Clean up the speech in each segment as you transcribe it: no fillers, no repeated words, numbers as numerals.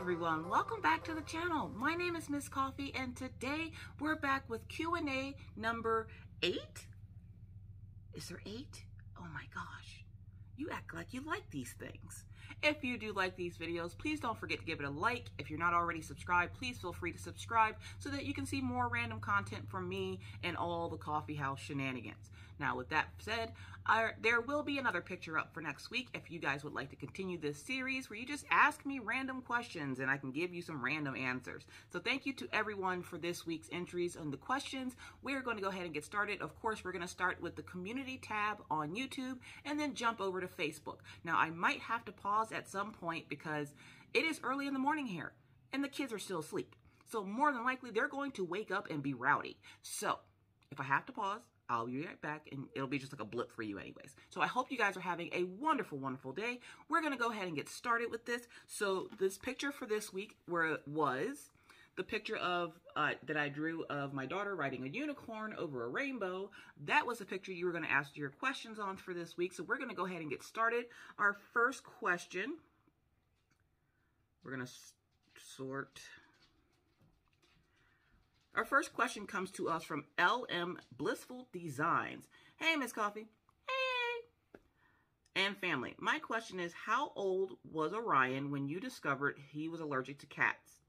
everyone, welcome back to the channel. My name is Miss Coffee and today we're back with Q&A number 8. Is there 8? Oh my gosh, you act like you like these things. If you do like these videos, please don't forget to give it a like. If you're not already subscribed, please feel free to subscribe so that you can see more random content from me and all the coffee house shenanigans. Now, with that said, there will be another picture up for next week if you guys would like to continue this series where you just ask me random questions and I can give you some random answers. So thank you to everyone for this week's entries on the questions. We're going to go ahead and get started. Of course, we're going to start with the community tab on YouTube and then jump over to Facebook. Now, I might have to pause at some point because it is early in the morning here and the kids are still asleep. So more than likely, they're going to wake up and be rowdy. So if I have to pause, I'll be right back, and it'll be just like a blip for you anyways. So I hope you guys are having a wonderful, wonderful day. We're going to go ahead and get started with this. So this picture for this week was the picture of that I drew of my daughter riding a unicorn over a rainbow. That was the picture you were going to ask your questions on for this week. So we're going to go ahead and get started. Our first question, we're going to sort... Our first question comes to us from LM Blissful Designs. Hey, Miss Coffee. Hey. And family. My question is, how old was Orion when you discovered he was allergic to cats?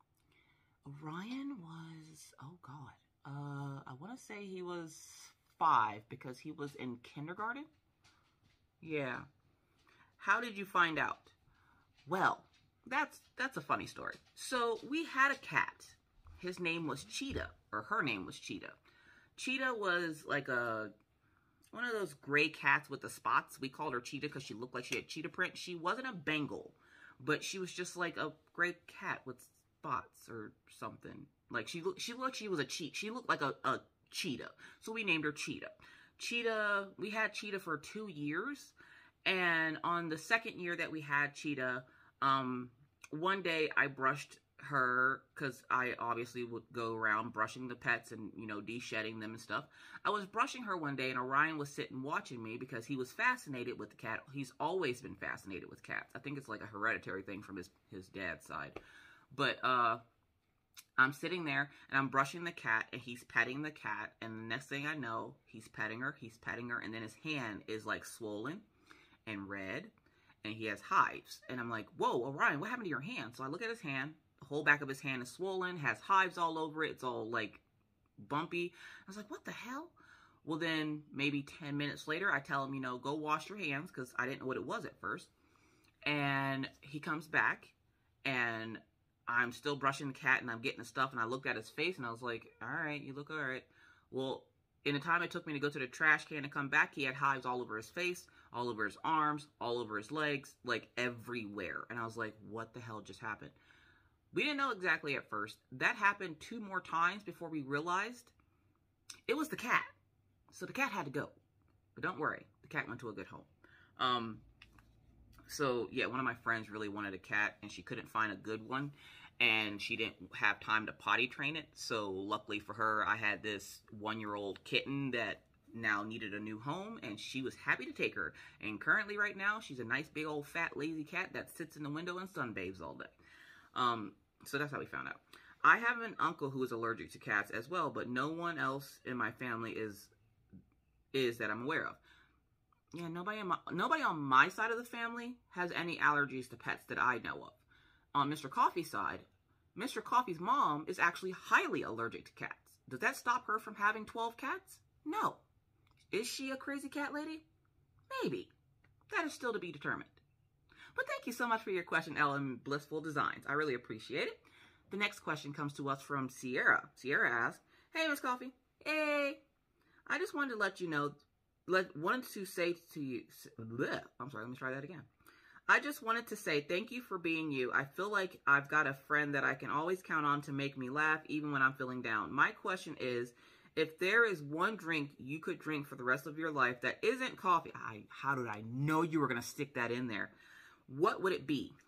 Orion was, oh God. I want to say he was 5 because he was in kindergarten. Yeah. How did you find out? Well, that's a funny story. So we had a cat. His name was Cheetah, or her name was Cheetah. Cheetah was like one of those gray cats with the spots. We called her Cheetah because she looked like she had cheetah print. She wasn't a Bengal, but she was just like a gray cat with spots or something. Like she looked like she was a cheetah. She looked like a cheetah. So we named her Cheetah. Cheetah, we had Cheetah for 2 years. And on the second year that we had Cheetah, one day I brushed her, because I obviously would go around brushing the pets and, you know, de-shedding them and stuff. I was brushing her one day and Orion was sitting watching me because he was fascinated with the cat. He's always been fascinated with cats. I think it's like a hereditary thing from his dad's side. But I'm sitting there and I'm brushing the cat and he's petting the cat, and the next thing I know, he's petting her, and then his hand is like swollen and red and he has hives. And I'm like, whoa, Orion, what happened to your hand? So I look at his hand. The whole back of his hand is swollen, has hives all over it. It's all like bumpy. I was like, what the hell? Well, then maybe 10 minutes later, I tell him, you know, go wash your hands, because I didn't know what it was at first. And he comes back and I'm still brushing the cat and I'm getting the stuff, and I looked at his face and I was like, all right, you look all right. Well, in the time it took me to go to the trash can and come back, he had hives all over his face, all over his arms, all over his legs, like everywhere. And I was like, what the hell just happened? We didn't know exactly at first. That happened 2 more times before we realized it was the cat. So the cat had to go. But don't worry, the cat went to a good home. So yeah, one of my friends really wanted a cat and she couldn't find a good one. And she didn't have time to potty train it. So luckily for her, I had this 1-year-old kitten that now needed a new home, and she was happy to take her. And currently right now, she's a nice big old fat lazy cat that sits in the window and sunbathes all day. So that's how we found out. I have an uncle who is allergic to cats as well, but no one else in my family is that I'm aware of. Yeah, nobody on my side of the family has any allergies to pets that I know of. On Mr. Coffee's side, Mr. Coffee's mom is actually highly allergic to cats. Does that stop her from having 12 cats? No. Is she a crazy cat lady? Maybe. That is still to be determined. But thank you so much for your question, LM Blissful Designs. I really appreciate it. The next question comes to us from Sierra. Sierra asks, hey, Miss Coffee. Hey. I just wanted to let you know, wanted to say to you, I'm sorry, let me try that again. I just wanted to say thank you for being you. I feel like I've got a friend that I can always count on to make me laugh even when I'm feeling down. My question is, if there is one drink you could drink for the rest of your life that isn't coffee, how did I know you were going to stick that in there? What would it be?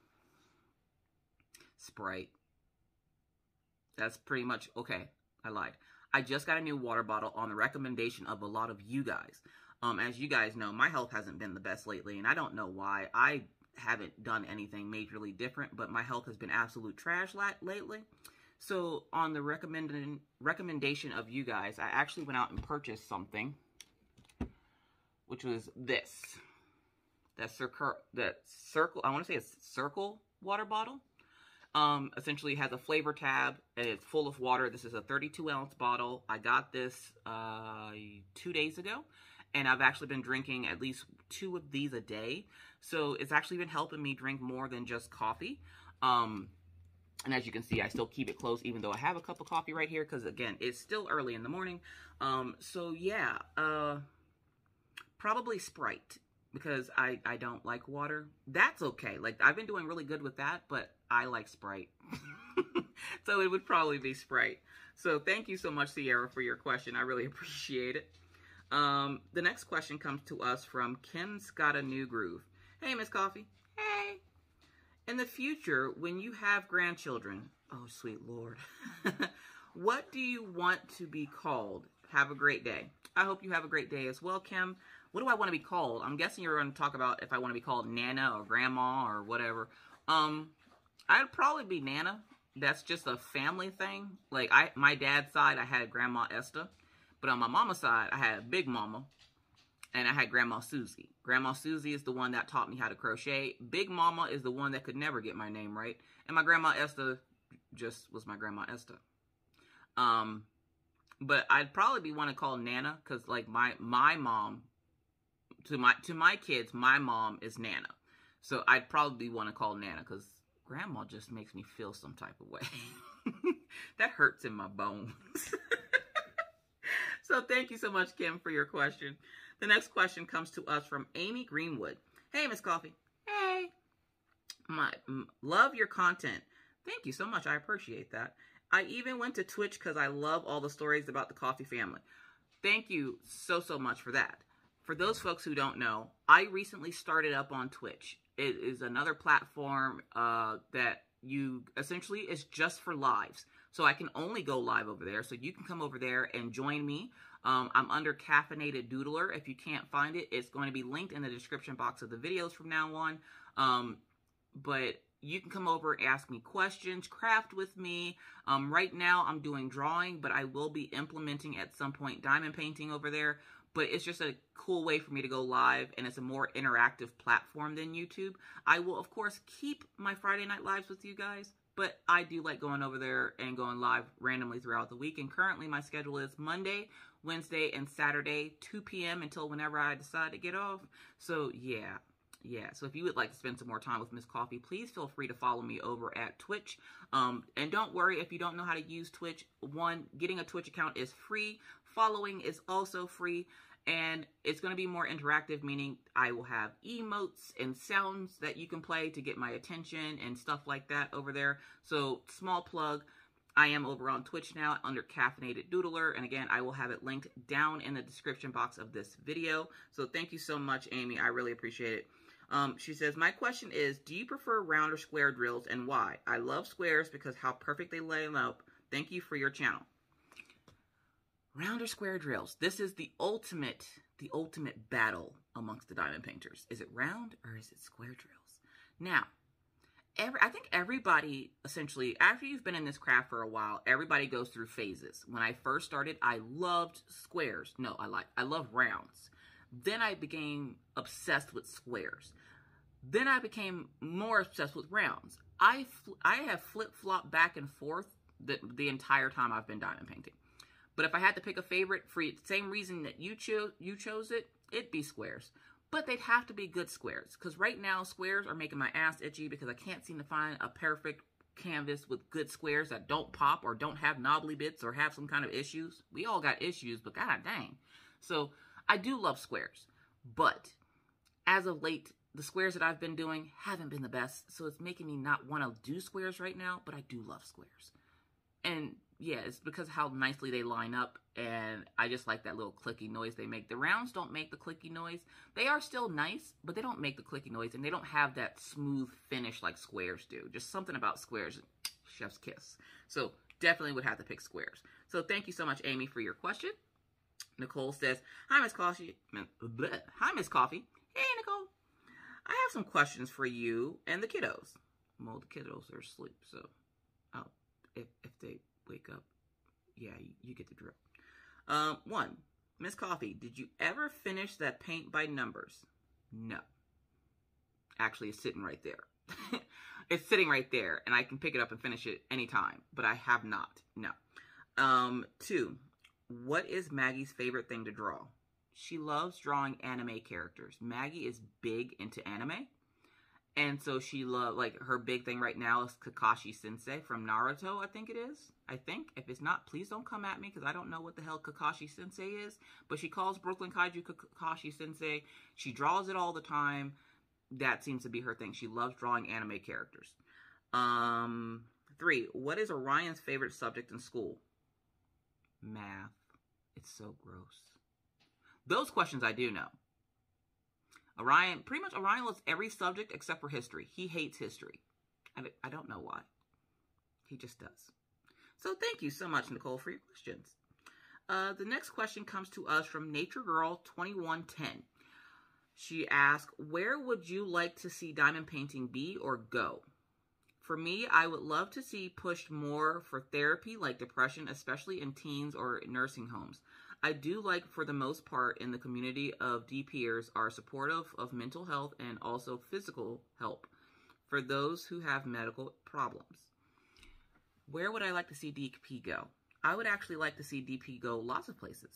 Sprite. That's pretty much, okay, I lied. I just got a new water bottle on the recommendation of a lot of you guys. As you guys know, my health hasn't been the best lately, and I don't know why. I haven't done anything majorly different, but my health has been absolute trash lately. So on the recommendation of you guys, I actually went out and purchased something, which was this. That circle, I want to say it's circle water bottle. Essentially it has a flavor tab and it's full of water. This is a 32-ounce bottle. I got this 2 days ago, and I've actually been drinking at least 2 of these a day. So it's actually been helping me drink more than just coffee. And as you can see, I still keep it close even though I have a cup of coffee right here because, again, it's still early in the morning. So yeah, probably Sprite, because I don't like water. That's okay. Like, I've been doing really good with that, but I like Sprite. So it would probably be Sprite. So thank you so much, Sierra, for your question. I really appreciate it. The next question comes to us from Kim's Got a New Groove. Hey, Miss Coffee. Hey. In the future, when you have grandchildren, oh, sweet Lord, what do you want to be called? Have a great day. I hope you have a great day as well, Kim. What do I want to be called? I'm guessing you're going to talk about if I want to be called Nana or Grandma or whatever. I'd probably be Nana. That's just a family thing. Like, my dad's side, I had Grandma Esther. But on my mama's side, I had Big Mama. And I had Grandma Susie. Grandma Susie is the one that taught me how to crochet. Big Mama is the one that could never get my name right. And my Grandma Esther just was my Grandma Esther. But I'd probably be one to call Nana, because like my mom, to my kids, my mom is Nana. So I'd probably want to call Nana, because Grandma just makes me feel some type of way. That hurts in my bones. So thank you so much, Kim, for your question. The next question comes to us from Amy Greenwood. Hey, Miss Coffee. Hey. Love your content. Thank you so much. I appreciate that. I even went to Twitch because I love all the stories about the Coffee family. Thank you so much for that. For those folks who don't know, I recently started up on Twitch. It is another platform that you essentially is just for lives. So I can only go live over there. So you can come over there and join me. I'm under Caffeinated Doodler. If you can't find it, it's going to be linked in the description box of the videos from now on. But you can come over and ask me questions, craft with me. Right now I'm doing drawing, but I will be implementing at some point diamond painting over there. But it's just a cool way for me to go live, and it's a more interactive platform than YouTube. I will, of course, keep my Friday Night Lives with you guys, but I do like going over there and going live randomly throughout the week. And currently my schedule is Monday, Wednesday, and Saturday, 2 p.m. until whenever I decide to get off. So yeah. So if you would like to spend some more time with Miss Coffee, please feel free to follow me over at Twitch. And don't worry if you don't know how to use Twitch. One, getting a Twitch account is free. Following is also free. And it's going to be more interactive, meaning I will have emotes and sounds that you can play to get my attention and stuff like that over there. So, small plug, I am over on Twitch now under Caffeinated Doodler. And again, I will have it linked down in the description box of this video. So, thank you so much, Amy. I really appreciate it. She says, my question is, do you prefer round or square drills and why? I love squares because how perfect they lay them up. Thank you for your channel. Round or square drills. This is the ultimate battle amongst the diamond painters. Is it round or is it square drills? Now, I think everybody, essentially, after you've been in this craft for a while, everybody goes through phases. When I first started, I loved squares. No, I love rounds. Then I became obsessed with squares. Then I became more obsessed with rounds. I have flip-flopped back and forth the entire time I've been diamond painting. But if I had to pick a favorite for the same reason that you chose it, it'd be squares. But they'd have to be good squares. Because right now, squares are making my ass itchy because I can't seem to find a perfect canvas with good squares that don't pop or don't have knobbly bits or have some kind of issues. We all got issues, but god dang. So I do love squares. But as of late, the squares that I've been doing haven't been the best. So it's making me not want to do squares right now, but I do love squares. And yeah, it's because of how nicely they line up, and I just like that little clicky noise they make. The rounds don't make the clicky noise. They are still nice, but they don't make the clicky noise, and they don't have that smooth finish like squares do. Just something about squares, chef's kiss. So definitely would have to pick squares. So thank you so much, Amy, for your question. Nicole says, hi, Miss Coffee. Hi, Miss Coffee. Hey, Nicole. I have some questions for you and the kiddos. Well, the kiddos are asleep, so if they wake up, yeah, you get the drill. One, Miss Coffee, did you ever finish that Paint by Numbers? No. Actually, it's sitting right there. It's sitting right there, and I can pick it up and finish it anytime, but I have not. No. Two, what is Maggie's favorite thing to draw? She loves drawing anime characters. Maggie is big into anime. And so she loves, like, her big thing right now is Kakashi Sensei from Naruto, I think it is. I think. If it's not, please don't come at me, because I don't know what the hell Kakashi Sensei is. But she calls Brooklyn Kaiju Kakashi Sensei. She draws it all the time. That seems to be her thing. She loves drawing anime characters. 3, what is Orion's favorite subject in school? Math. It's so gross. Those questions I do know. Orion loves every subject except for history. He hates history. I don't know why. He just does. So thank you so much, Nicole, for your questions. The next question comes to us from Nature Girl 2110. She asked, where would you like to see diamond painting be or go? For me, I would love to see pushed more for therapy like depression, especially in teens or nursing homes. I do like, for the most part, in the community of DPers are supportive of mental health and also physical help for those who have medical problems. Where would I like to see DP go? I would actually like to see DP go lots of places.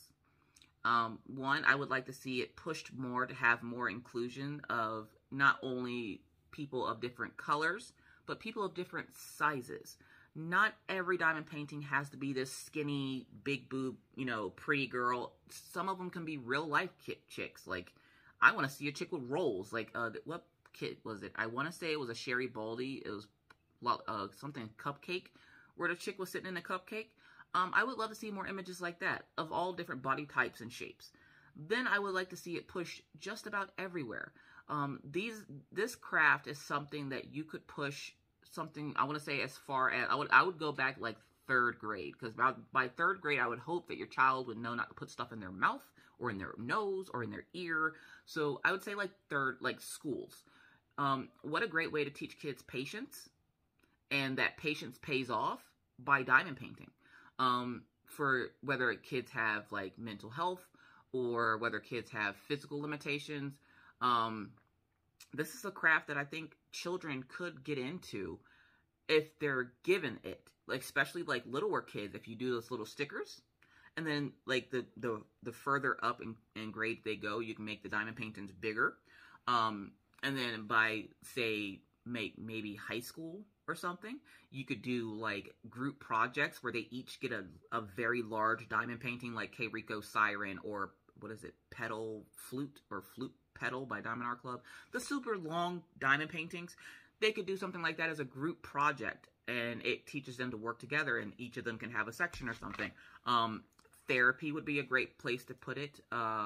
One, I would like to see it pushed more to have more inclusion of not only people of different colors, but people of different sizes. Not every diamond painting has to be this skinny, big boob, pretty girl. Some of them can be real life chicks. Like, I want to see a chick with rolls. Like, what kid was it? I want to say it was a Sherry Baldy. It was something cupcake, where the chick was sitting in a cupcake. I would love to see more images like that of all different body types and shapes. Then I would like to see it pushed just about everywhere. This craft is something that you could push something, I want to say, as far as, I would go back like 3rd grade, because by 3rd grade, I would hope that your child would know not to put stuff in their mouth or in their nose or in their ear. So I would say like schools. What a great way to teach kids patience, and that patience pays off by diamond painting. For whether kids have like mental health or whether kids have physical limitations. This is a craft that I think children could get into if they're given it, like, especially like littler kids. If you do those little stickers, and then like the further up in grade they go, you can make the diamond paintings bigger. And then by, say, maybe high school or something, you could do like group projects where they each get a very large diamond painting, like Keiriko Siren, or what is it, Petal Flute, or Flute Petal by Diamond Art Club. The super long diamond paintings, they could do something like that as a group project, and it teaches them to work together, and each of them can have a section or something. Therapy would be a great place to put it,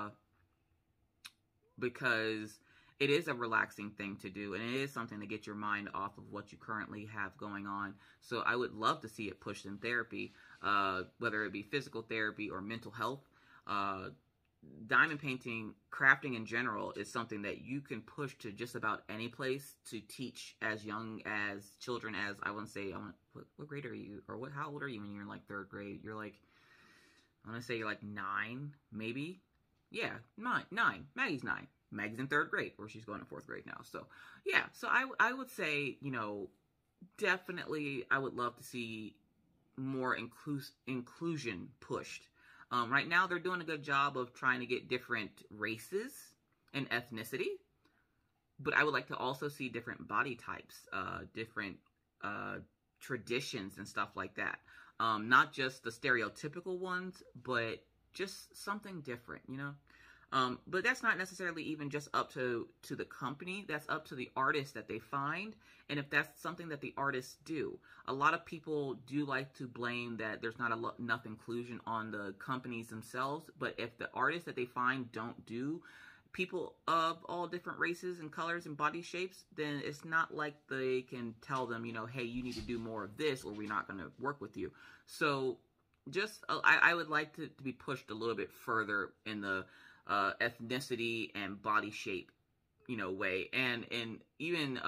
because it is a relaxing thing to do, and it is something to get your mind off of what you currently have going on. So I would love to see it pushed in therapy, whether it be physical therapy or mental health. Diamond painting, crafting in general, is something that you can push to just about any place to teach as young as children as, I want to say, what grade are you, or how old are you when you're in like 3rd grade? You're like, I want to say you're like 9, maybe? Yeah, 9. Maggie's 9. Maggie's in 3rd grade, or she's going to 4th grade now. So, yeah, so I would say, definitely I would love to see more inclusion pushed. Right now, they're doing a good job of trying to get different races and ethnicity, but I would like to also see different body types, different traditions and stuff like that. Not just the stereotypical ones, but just something different, But that's not necessarily even just up to the company. That's up to the artists that they find, and if that's something that the artists do. A lot of people do like to blame that there's not enough inclusion on the companies themselves, but if the artists that they find don't do people of all different races and colors and body shapes, then it's not like they can tell them, hey, you need to do more of this, or we're not going to work with you. So just, I would like to be pushed a little bit further in the ethnicity and body shape way, and even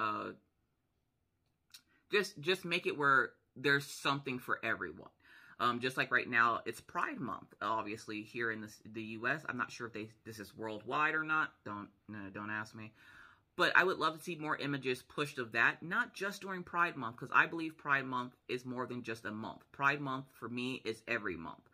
just make it where there's something for everyone. Just like right now, it's Pride Month, obviously, here in the U.S. I'm not sure if this is worldwide or not. Don't ask me. But I would love to see more images pushed of that, not just during Pride Month, because I believe Pride Month is more than just a month. Pride Month, for me, is every month.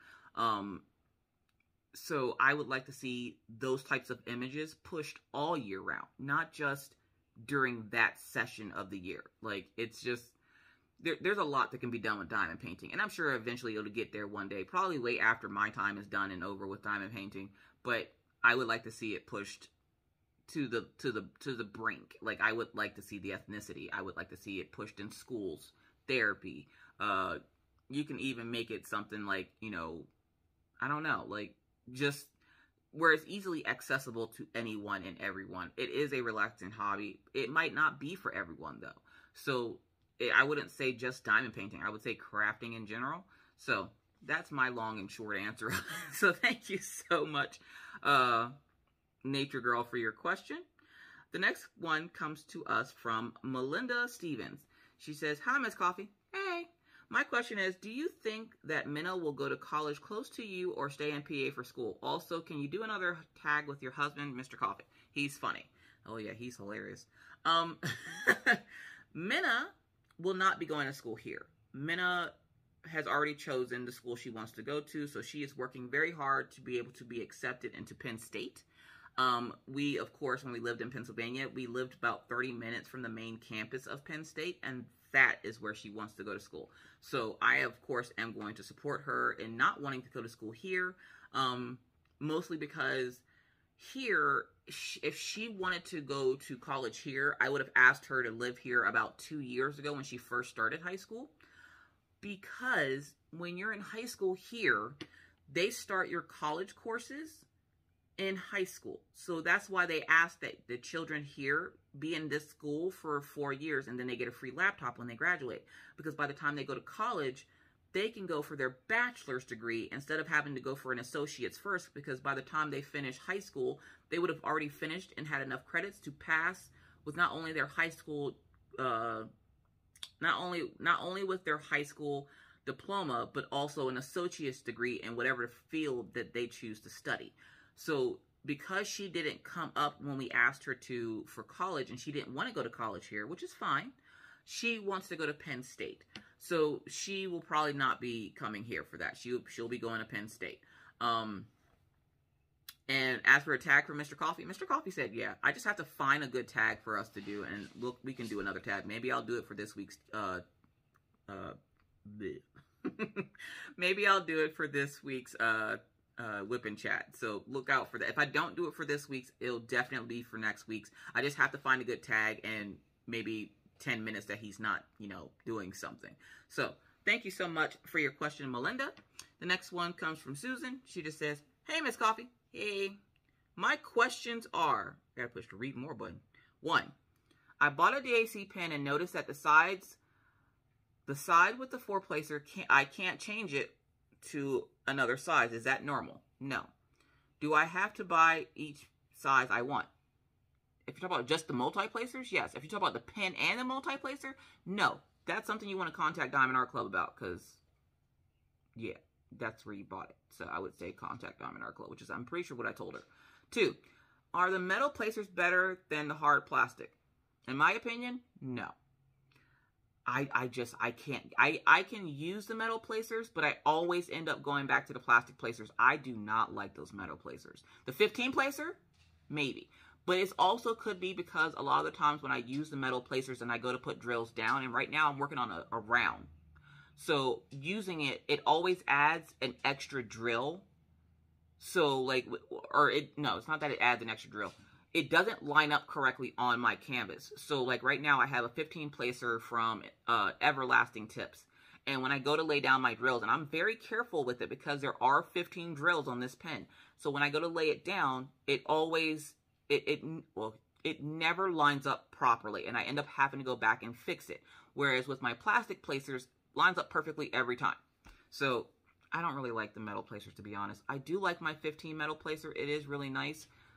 So I would like to see those types of images pushed all year round, not just during that session of the year. Like, it's just... There's a lot that can be done with diamond painting, and I'm sure eventually it'll get there one day, probably way after my time is done and over with diamond painting. But I would like to see it pushed to the brink. Like, I would like to see the ethnicity. I would like to see it pushed in schools, therapy. You can even make it something like, I don't know, like just where it's easily accessible to anyone and everyone. It is a relaxing hobby. It might not be for everyone though. So I wouldn't say just diamond painting. I would say crafting in general. So that's my long and short answer. So thank you so much, Nature Girl, for your question. The next one comes to us from Melinda Stevens. She says, "Hi, Miss Coffee." Hey. My question is, do you think that Minna will go to college close to you or stay in PA for school? Also, can you do another tag with your husband, Mr. Coffee? He's funny. Oh yeah, he's hilarious. Minna will not be going to school here. Minna has already chosen the school she wants to go to, so she is working very hard to be able to be accepted into Penn State. We, of course, when we lived in Pennsylvania, we lived about 30 minutes from the main campus of Penn State, and that is where she wants to go to school. So I, of course, am going to support her in not wanting to go to school here, mostly because here, if she wanted to go to college here, I would have asked her to live here about 2 years ago when she first started high school. Because when you're in high school here, they start your college courses in high school. So that's why they ask that the children here be in this school for 4 years, and then they get a free laptop when they graduate. Because by the time they go to college, they can go for their bachelor's degree instead of having to go for an associate's first, because by the time they finish high school, they would have already finished and had enough credits to pass with not only their high school, not only with their high school diploma, but also an associate's degree in whatever field that they choose to study. So because she didn't come up when we asked her to for college, and she didn't want to go to college here, which is fine, she wants to go to Penn State. So she will probably not be coming here for that. She'll be going to Penn State. And as for a tag for Mr. Coffee said, yeah, I just have to find a good tag for us to do, and we can do another tag. Maybe I'll do it for this week's, maybe I'll do it for this week's, Whip and Chat. So look out for that. If I don't do it for this week's, it'll definitely be for next week's. I just have to find a good tag and maybe 10 minutes that he's not, doing something. So thank you so much for your question, Melinda. The next one comes from Susan. She just says, "Hey, Miss Coffee." Hey. My questions are, I gotta push the read more button. 1, I bought a DAC pen and noticed that the side with the 4-placer, I can't change it to another size. Is that normal? No. Do I have to buy each size I want? If you're talking about just the multi-placers, yes. If you're talking about the pen and the multi-placer, no. That's something you want to contact Diamond Art Club about, because, yeah, that's where you bought it. So I would say contact Diamond Art Club, which is, I'm pretty sure, what I told her. 2, are the metal placers better than the hard plastic? In my opinion, no. I can't. I can use the metal placers, but I always end up going back to the plastic placers. I do not like those metal placers. The 15 placer, maybe. But it also could be because a lot of the times when I use the metal placers and I go to put drills down, and right now I'm working on a round. So using it always adds an extra drill. So like, no, it's not that it adds an extra drill. It doesn't line up correctly on my canvas. So like right now I have a 15 placer from Everlasting Tips. And when I go to lay down my drills, and I'm very careful with it because there are 15 drills on this pen. So when I go to lay it down, it always... It never lines up properly, and I end up having to go back and fix it. Whereas with my plastic placers, lines up perfectly every time. So I don't really like the metal placers, to be honest. I do like my 15 metal placer. It is really nice,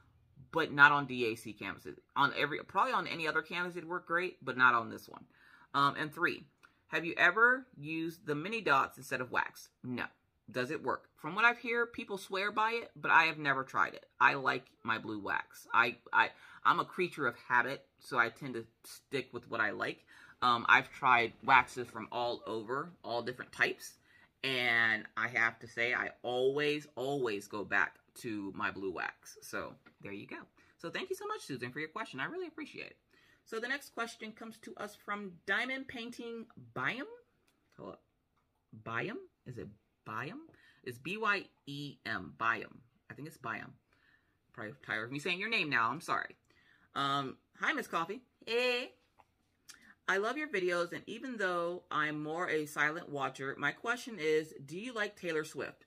but not on DAC canvases. Probably on any other canvas it'd work great, but not on this one. And 3, have you ever used the mini dots instead of wax? No. Does it work? From what I've heard, people swear by it, but I have never tried it. I like my blue wax. I'm a creature of habit, so I tend to stick with what I like. I've tried waxes from all over, all different types, and I have to say I always go back to my blue wax. So there you go. So thank you so much, Susan, for your question. I really appreciate it. So the next question comes to us from Diamond Painting Byam. Hold up. Byam? Is it Byam? It's B-Y-E-M. Byam. I think it's Byam. Probably tired of me saying your name now. I'm sorry. Hi, Miss Coffee. Hey. I love your videos, and even though I'm more a silent watcher, my question is, do you like Taylor Swift?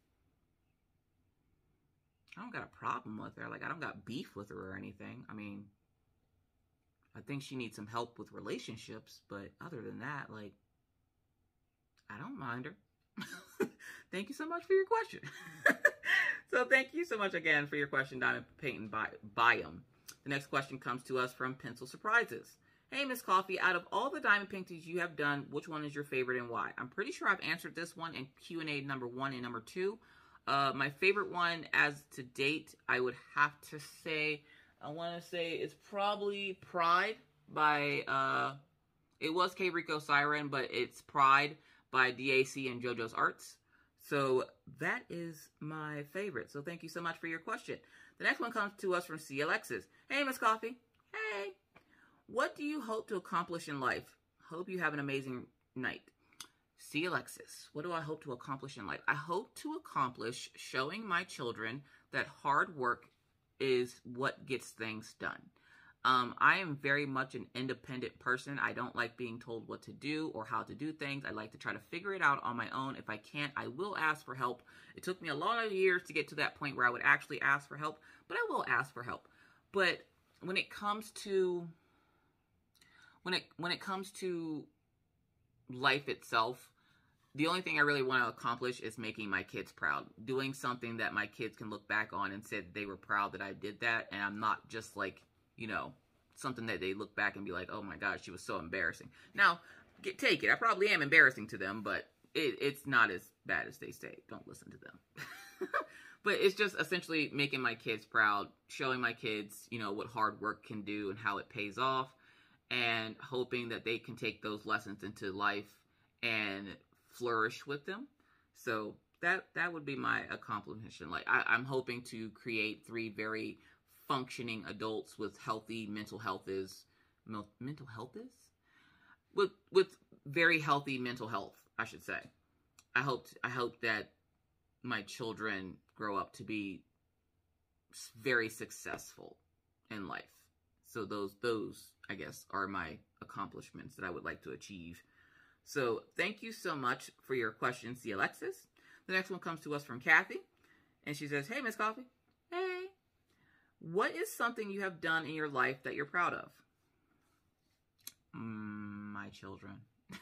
I don't got a problem with her. Like, I don't got beef with her or anything. I mean, I think she needs some help with relationships, but other than that, like, I don't mind her. Thank you so much for your question. So thank you so much again for your question, Diamond Painting Byam. The next question comes to us from Pencil Surprises. Hey, Miss Coffee, out of all the diamond paintings you have done, which one is your favorite and why? I'm pretty sure I've answered this one in Q&A number 1 and number 2. My favorite one as to date, I would have to say, I want to say it's probably Pride by, it was K. Rico Siren, but it's Pride by DAC and JoJo's Arts. So that is my favorite. So thank you so much for your question. The next one comes to us from C. Alexis. Hey, Miss Coffee. Hey. What do you hope to accomplish in life? Hope you have an amazing night. C. Alexis. What do I hope to accomplish in life? I hope to accomplish showing my children that hard work is what gets things done. I am very much an independent person. I don't like being told what to do or how to do things. I like to try to figure it out on my own. If I can't, I will ask for help. It took me a lot of years to get to that point where I would actually ask for help, but I will ask for help. But when it comes to life itself, the only thing I really want to accomplish is making my kids proud. Doing something that my kids can look back on and say that they were proud that I did that, and I'm not just like, you know, something that they look back and be like, oh my God, she was so embarrassing. Now, take it. I probably am embarrassing to them, but it's not as bad as they say. Don't listen to them. But it's just essentially making my kids proud, showing my kids, you know, what hard work can do and how it pays off, and hoping that they can take those lessons into life and flourish with them. So that would be my accomplishment. Like, I'm hoping to create 3 very functioning adults with healthy mental health with very healthy mental health, I should say. I hope that my children grow up to be very successful in life. So those I guess are my accomplishments that I would like to achieve. So thank you so much for your question, C. Alexis. The next one comes to us from Kathy, and she says, hey, Miss Coffee. Hey. What is something you have done in your life that you're proud of? My children.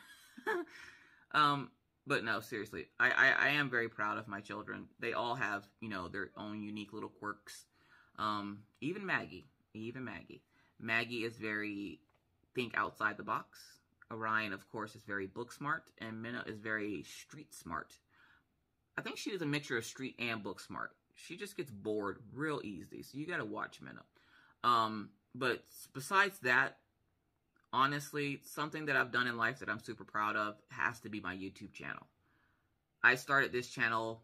But no, seriously, I am very proud of my children. They all have, you know, their own unique little quirks. Even Maggie. Maggie is very think outside the box. Orion, of course, is very book smart, and Minna is very street smart. I think she is a mixture of street and book smart. She just gets bored real easy, so you gotta watch Minna. But besides that, honestly, something that I've done in life that I'm super proud of has to be my YouTube channel. I started this channel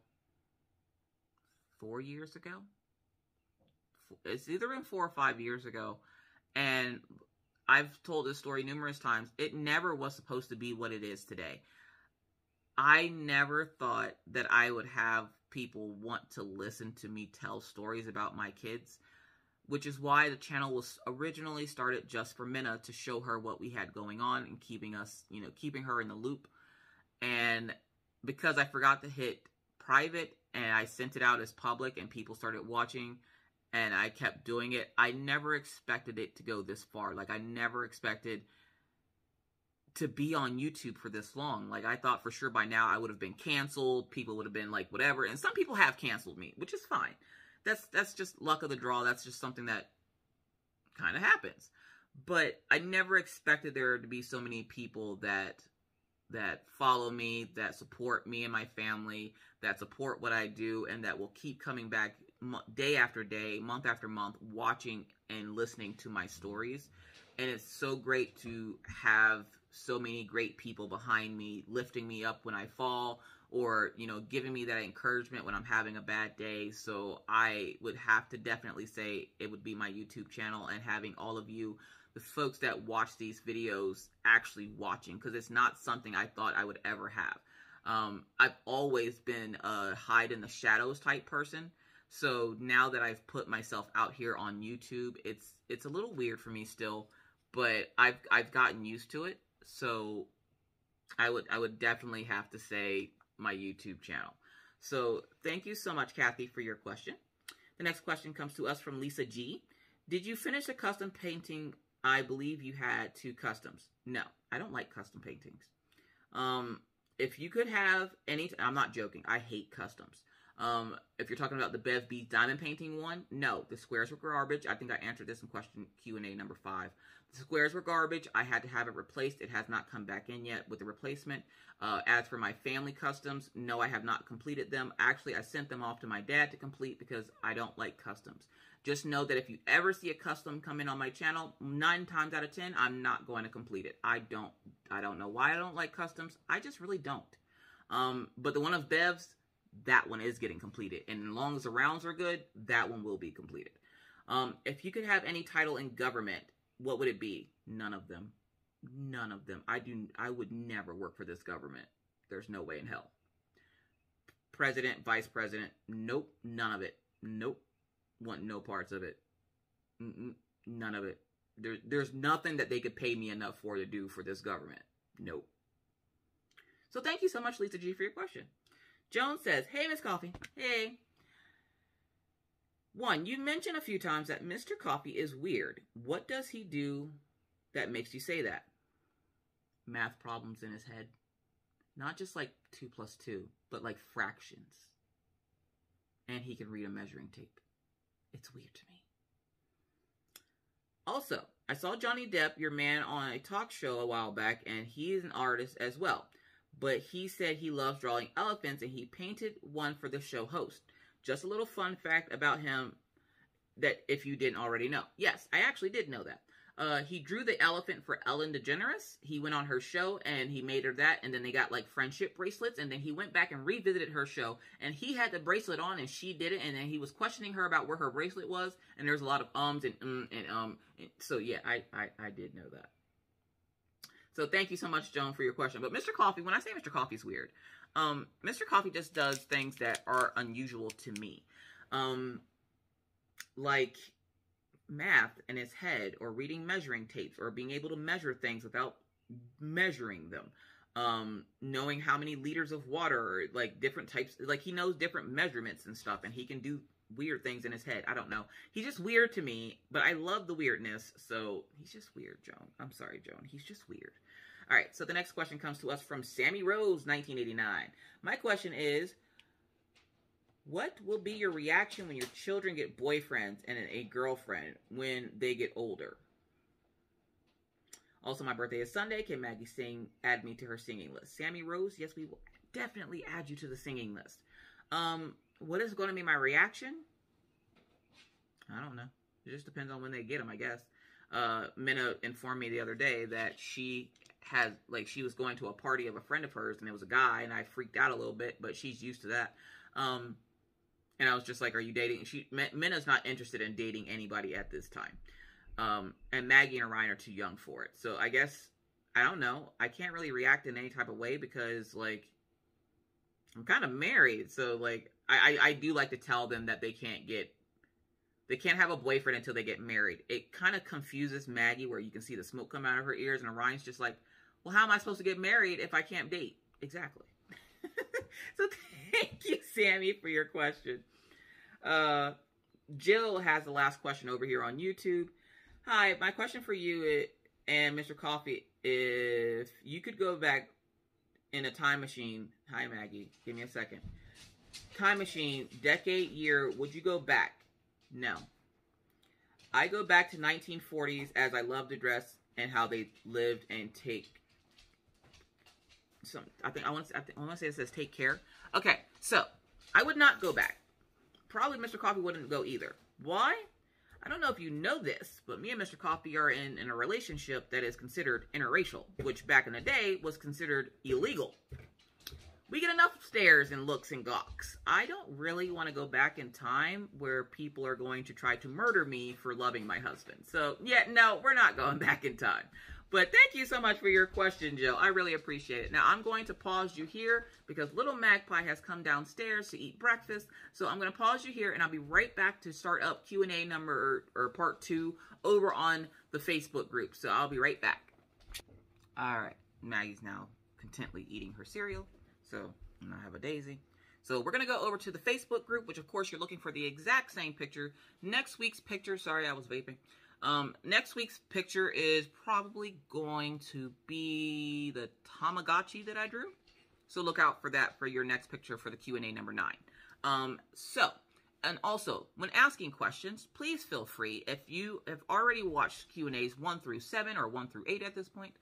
4 years ago. It's either been 4 or 5 years ago, and I've told this story numerous times. It never was supposed to be what it is today. I never thought that I would have people want to listen to me tell stories about my kids, which is why the channel was originally started just for Minna, to show her what we had going on and keeping her in the loop. And because I forgot to hit private and I sent it out as public and people started watching, and I kept doing it, I never expected it to go this far. Like, I never expected to be on YouTube for this long. Like, I thought for sure by now I would have been canceled. People would have been like, whatever. And some people have canceled me, which is fine. that's just luck of the draw. That's just something that kind of happens. But I never expected there to be so many people that follow me, that support me and my family, that support what I do, and that will keep coming back day after day, month after month, watching and listening to my stories. And it's so great to have so many great people behind me, lifting me up when I fall, or, you know, giving me that encouragement when I'm having a bad day. So I would have to definitely say it would be my YouTube channel, and having all of you, the folks that watch these videos, actually watching, because it's not something I thought I would ever have. I've always been a hide in the shadows type person. So now that I've put myself out here on YouTube, it's a little weird for me still, but I've gotten used to it. So I would definitely have to say my YouTube channel. So thank you so much, Kathy, for your question. The next question comes to us from Lisa G. Did you finish a custom painting? I believe you had 2 customs. No, I don't like custom paintings. If you could have any, I'm not joking, I hate customs. If you're talking about the Bev B diamond painting one, no, the squares were garbage. I think I answered this in question Q&A number 5. The squares were garbage. I had to have it replaced. It has not come back in yet with the replacement. As for my family customs, no, I have not completed them. Actually, I sent them off to my dad to complete because I don't like customs. Just know that if you ever see a custom come in on my channel, 9 times out of 10, I'm not going to complete it. I don't know why I don't like customs. I just really don't. But the one of Bev's, that one is getting completed. And as long as the rounds are good, that one will be completed. If you could have any title in government, what would it be? None of them. None of them. I would never work for this government. There's no way in hell. President, vice president, nope, none of it. Nope. Want no parts of it. None of it. There's nothing that they could pay me enough for to do for this government. Nope. So thank you so much, Lisa G, for your question. Joan says, hey, Miss Coffee. Hey. 1, you mentioned a few times that Mr. Coffee is weird. What does he do that makes you say that? Math problems in his head. Not just like 2 + 2, but like fractions. And he can read a measuring tape. It's weird to me. Also, I saw Johnny Depp, your man, on a talk show a while back, and he is an artist as well. But he said he loves drawing elephants, and he painted one for the show host. Just a little fun fact about him that if you didn't already know. Yes, I actually did know that. He drew the elephant for Ellen DeGeneres. He went on her show and he made her that, and then they got like friendship bracelets, and then he went back and revisited her show, and he had the bracelet on and she did it, and then he was questioning her about where her bracelet was, and there's a lot of ums and so yeah, I did know that. So thank you so much, Joan, for your question. But Mr. Coffee, when I say Mr. Coffee's weird, Mr. Coffee just does things that are unusual to me. Like math in his head, or reading measuring tapes, or being able to measure things without measuring them. Knowing how many liters of water, or like different types, like he knows different measurements and stuff, and he can do weird things in his head. I don't know. He's just weird to me, but I love the weirdness, so he's just weird, Joan. I'm sorry, Joan. He's just weird. All right, so the next question comes to us from Sammy Rose, 1989. My question is, what will be your reaction when your children get boyfriends and a girlfriend when they get older? Also, my birthday is Sunday. Can Maggie add me to her singing list? Sammy Rose, yes, we will definitely add you to the singing list. What is going to be my reaction? I don't know. It just depends on when they get them, I guess. Minna informed me the other day that she was going to a party of a friend of hers, and it was a guy, and I freaked out a little bit, but she's used to that. And I was just like, are you dating? Minna's not interested in dating anybody at this time. And Maggie and Ryan are too young for it. So I guess, I don't know. I can't really react in any type of way because, like, I'm kind of married. So, like, I do like to tell them that they can't have a boyfriend until they get married. It kind of confuses Maggie, where you can see the smoke come out of her ears, and Orion's just like, well, how am I supposed to get married if I can't date? Exactly. So thank you, Sammy, for your question. Jill has the last question over here on YouTube. Hi, my question for you and Mr. Coffee, if you could go back in a time machine. Hi, Maggie. Give me a second. Time machine, decade, year, would you go back? No. I go back to 1940s as I love the dress and how they lived and take some. I want to say it says take care. Okay, so I would not go back. Probably Mr. Coffee wouldn't go either. Why? I don't know if you know this, but me and Mr. Coffee are in a relationship that is considered interracial, which back in the day was considered illegal. We get enough stares and looks and gawks. I don't really want to go back in time where people are going to try to murder me for loving my husband. So, yeah, no, we're not going back in time. But thank you so much for your question, Jill. I really appreciate it. Now, I'm going to pause you here because Little Magpie has come downstairs to eat breakfast. So I'm going to pause you here, and I'll be right back to start up Q&A number or part 2 over on the Facebook group. So I'll be right back. All right. Maggie's now contently eating her cereal. So I have a daisy. So we're going to go over to the Facebook group, which of course you're looking for the exact same picture. Next week's picture, sorry, I was vaping. Next week's picture is probably going to be the Tamagotchi that I drew. So look out for that for your next picture for the Q&A number 9. And also, when asking questions, please feel free. If you have already watched Q&As 1 through 7 or 1 through 8 at this point,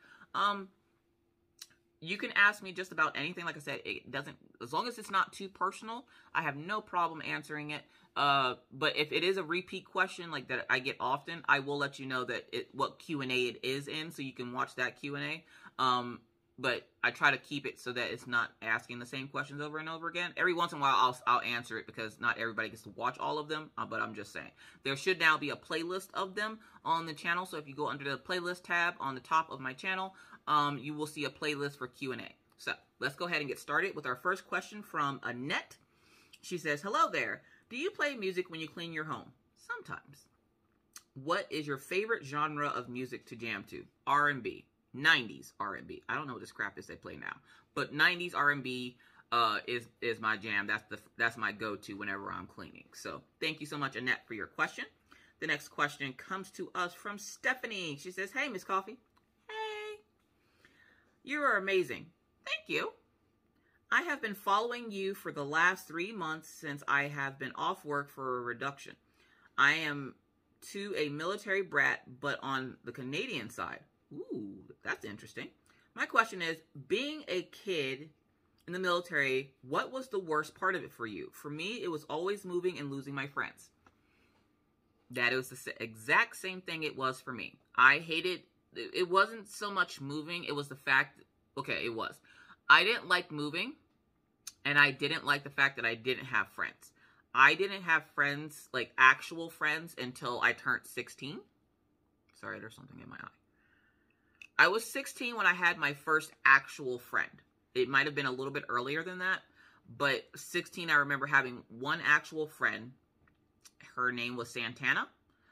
you can ask me just about anything. Like I said, it doesn't, as long as it's not too personal, I have no problem answering it. But if it is a repeat question like that I get often, I will let you know that what Q&A it is in, so you can watch that Q&A. But I try to keep it so that it's not asking the same questions over and over again. Every once in a while, I'll answer it because not everybody gets to watch all of them. But I'm just saying. There should now be a playlist of them on the channel. So if you go under the playlist tab on the top of my channel, you will see a playlist for Q&A. So let's go ahead and get started with our first question from Annette. She says, hello there. Do you play music when you clean your home? Sometimes. What is your favorite genre of music to jam to? R&B. 90s R&B. I don't know what this crap is they play now. But 90s R&B is my jam. That's my go-to whenever I'm cleaning. So thank you so much, Annette, for your question. The next question comes to us from Stephanie. She says, hey, Miss Coffee. Hey. You are amazing. Thank you. I have been following you for the last 3 months since I have been off work for a reduction. I am to a military brat, but on the Canadian side. Ooh, that's interesting. My question is, being a kid in the military, what was the worst part of it for you? For me, it was always moving and losing my friends. That was the exact same thing it was for me. I hated, it wasn't so much moving, it was the fact, okay, it was. I didn't like moving, and I didn't like the fact that I didn't have friends. I didn't have friends, like actual friends, until I turned 16. Sorry, there's something in my eye. I was 16 when I had my first actual friend. It might have been a little bit earlier than that, but 16, I remember having one actual friend. Her name was Santana.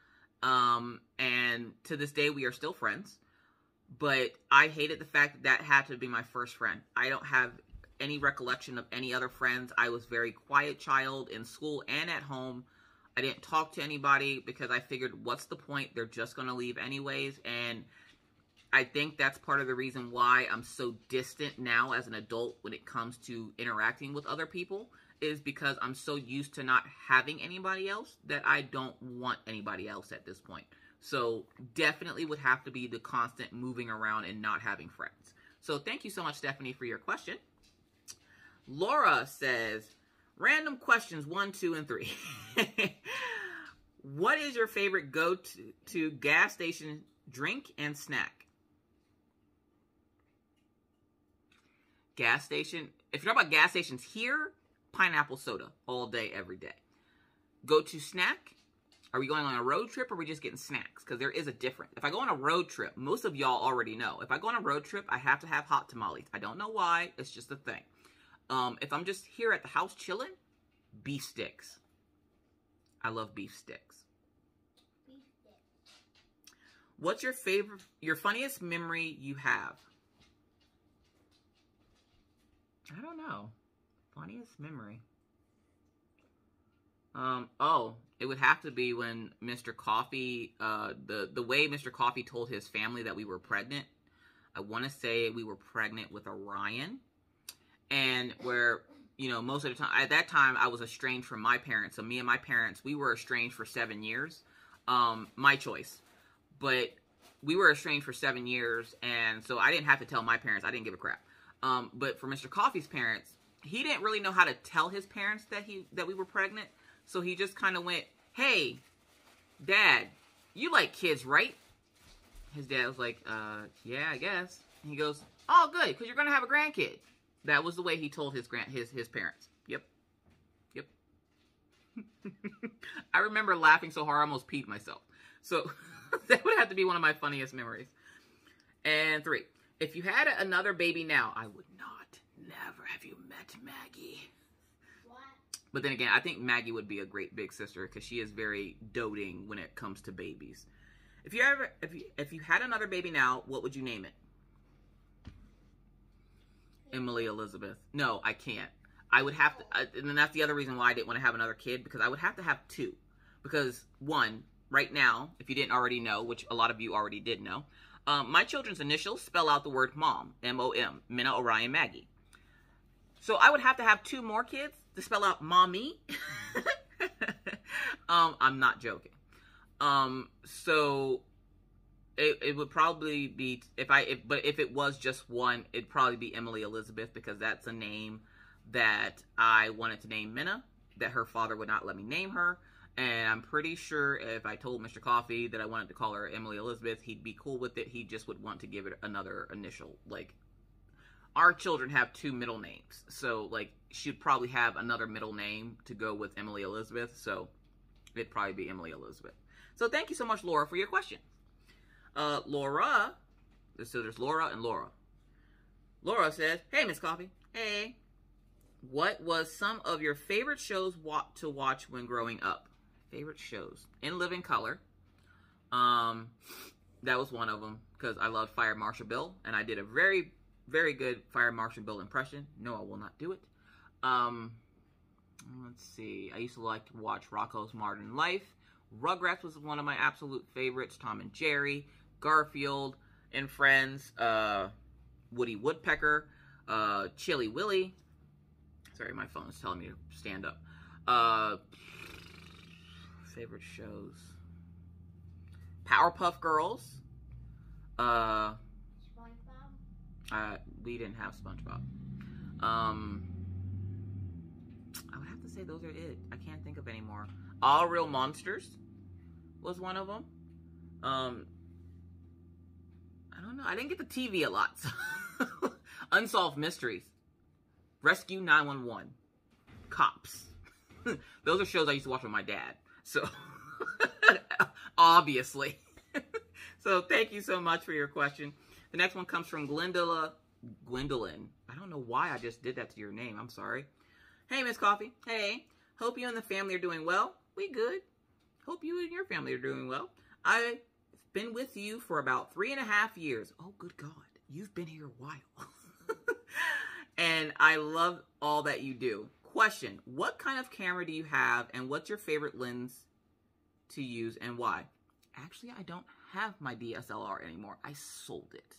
And to this day, we are still friends. But I hated the fact that had to be my first friend. I don't have any recollection of any other friends. I was a very quiet child in school and at home. I didn't talk to anybody because I figured, what's the point? They're just going to leave anyways. And I think that's part of the reason why I'm so distant now as an adult when it comes to interacting with other people, is because I'm so used to not having anybody else that I don't want anybody else at this point. So definitely would have to be the constant moving around and not having friends. So thank you so much, Stephanie, for your question. Laura says, random questions 1, 2, and 3. What is your favorite go-to gas station drink and snack? Gas station. If you're talking about gas stations here, pineapple soda all day, every day. Go-to snack. Are we going on a road trip or are we just getting snacks? Because there is a difference. If I go on a road trip, most of y'all already know. If I go on a road trip, I have to have hot tamales. I don't know why. It's just a thing. If I'm just here at the house chilling, beef sticks. I love beef sticks. Beef sticks. What's your funniest memory you have? I don't know. Funniest memory. Oh, it would have to be when Mr. Coffee, the way Mr. Coffee told his family that we were pregnant. I want to say we were pregnant with Orion. And where, you know, most of the time, at that time, I was estranged from my parents. So me and my parents, we were estranged for 7 years. My choice. But we were estranged for 7 years, and so I didn't have to tell my parents. I didn't give a crap. But for Mr. Coffee's parents, he didn't really know how to tell his parents that we were pregnant. So he just kind of went, "Hey, Dad, you like kids, right?" His dad was like, "Yeah, I guess." And he goes, "Oh, good, because you're gonna have a grandkid." That was the way he told his parents. Yep. I remember laughing so hard I almost peed myself. So that would have to be one of my funniest memories. And 3, if you had another baby now, I would never have you met Maggie. What? But then again, I think Maggie would be a great big sister because she is very doting when it comes to babies. If you had another baby now, what would you name it? Emily Elizabeth. No, I can't. I would have to, and that's the other reason why I didn't want to have another kid, because I would have to have 2. Because 1, right now, if you didn't already know, which a lot of you already did know, my children's initials spell out the word mom, M-O-M, Minna Orion Maggie. So I would have to have 2 more kids to spell out mommy. I'm not joking. So it would probably be, but if it was just 1, it'd probably be Emily Elizabeth, because that's a name that I wanted to name Minna, that her father would not let me name her. And I'm pretty sure if I told Mr. Coffee that I wanted to call her Emily Elizabeth, he'd be cool with it. He just would want to give it another initial. Like, our children have 2 middle names. So, like, she'd probably have another middle name to go with Emily Elizabeth. So, it'd probably be Emily Elizabeth. So, thank you so much, Laura, for your question. Laura, so there's Laura and Laura. Laura says, "Hey, Miss Coffee. Hey. What was some of your favorite shows to watch when growing up?" Favorite shows. In Living Color. That was one of them, because I loved Fire Marshal Bill, and I did a very, very good Fire Marshal Bill impression. No, I will not do it. Let's see. I used to like to watch Rocko's Modern Life. Rugrats was one of my absolute favorites. Tom and Jerry, Garfield and Friends, Woody Woodpecker, Chilly Willy. Sorry, my phone is telling me to stand up. Favorite shows. Powerpuff Girls. SpongeBob? We didn't have SpongeBob. I would have to say those are it. I can't think of any more. All Real Monsters was one of them. I don't know. I didn't get the TV a lot. So Unsolved Mysteries. Rescue 911. Cops. Those are shows I used to watch with my dad. So, obviously. So, thank you so much for your question. The next one comes from Gwendolyn. I don't know why I just did that to your name. I'm sorry. "Hey, Miss Coffee. Hey. Hope you and the family are doing well. We good. Hope you and your family are doing well. I've been with you for about 3.5 years. Oh, good God. You've been here a while. And I love all that you do. Question, what kind of camera do you have, and what's your favorite lens to use, and why?" Actually, I don't have my DSLR anymore. I sold it.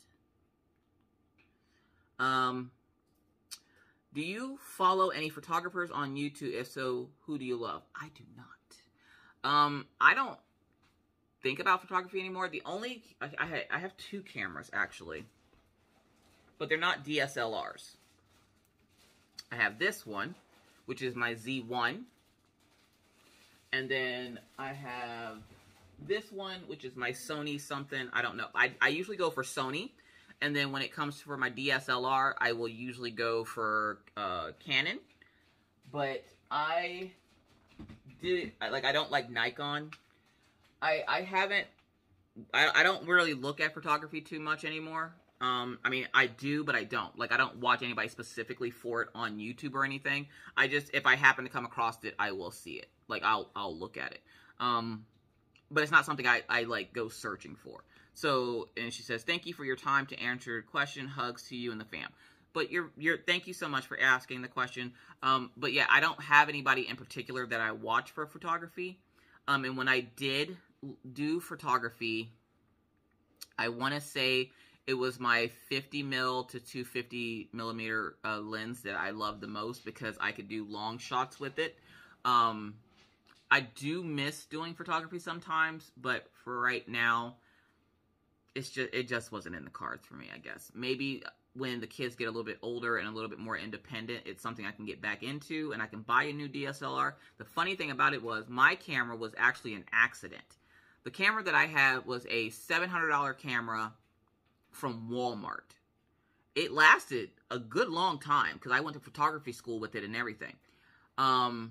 Do you follow any photographers on YouTube? If so, who do you love? I do not. I don't think about photography anymore. I have 2 cameras, actually. But they're not DSLRs. I have this one, which is my Z1. And then I have this one, which is my Sony something. I don't know. I usually go for Sony. And then when it comes for my DSLR, I will usually go for Canon. But I don't like Nikon. I don't really look at photography too much anymore. I mean, I do, but I don't. Like, I don't watch anybody specifically for it on YouTube or anything. If I happen to come across it, I will see it. Like, I'll look at it. But it's not something I like, go searching for. So, and she says, "Thank you for your time to answer your question. Hugs to you and the fam." But thank you so much for asking the question. But yeah, I don't have anybody in particular that I watch for photography. And when I did do photography, I want to say It was my 50 mil to 250 millimeter lens that I love the most because I could do long shots with it. I do miss doing photography sometimes, but for right now, it just wasn't in the cards for me, I guess. Maybe when the kids get a little bit older and a little bit more independent, it's something I can get back into and I can buy a new DSLR. The funny thing about it was my camera was actually an accident. The camera that I had was a $700 camera from Walmart. It lasted a good long time because I went to photography school with it and everything. And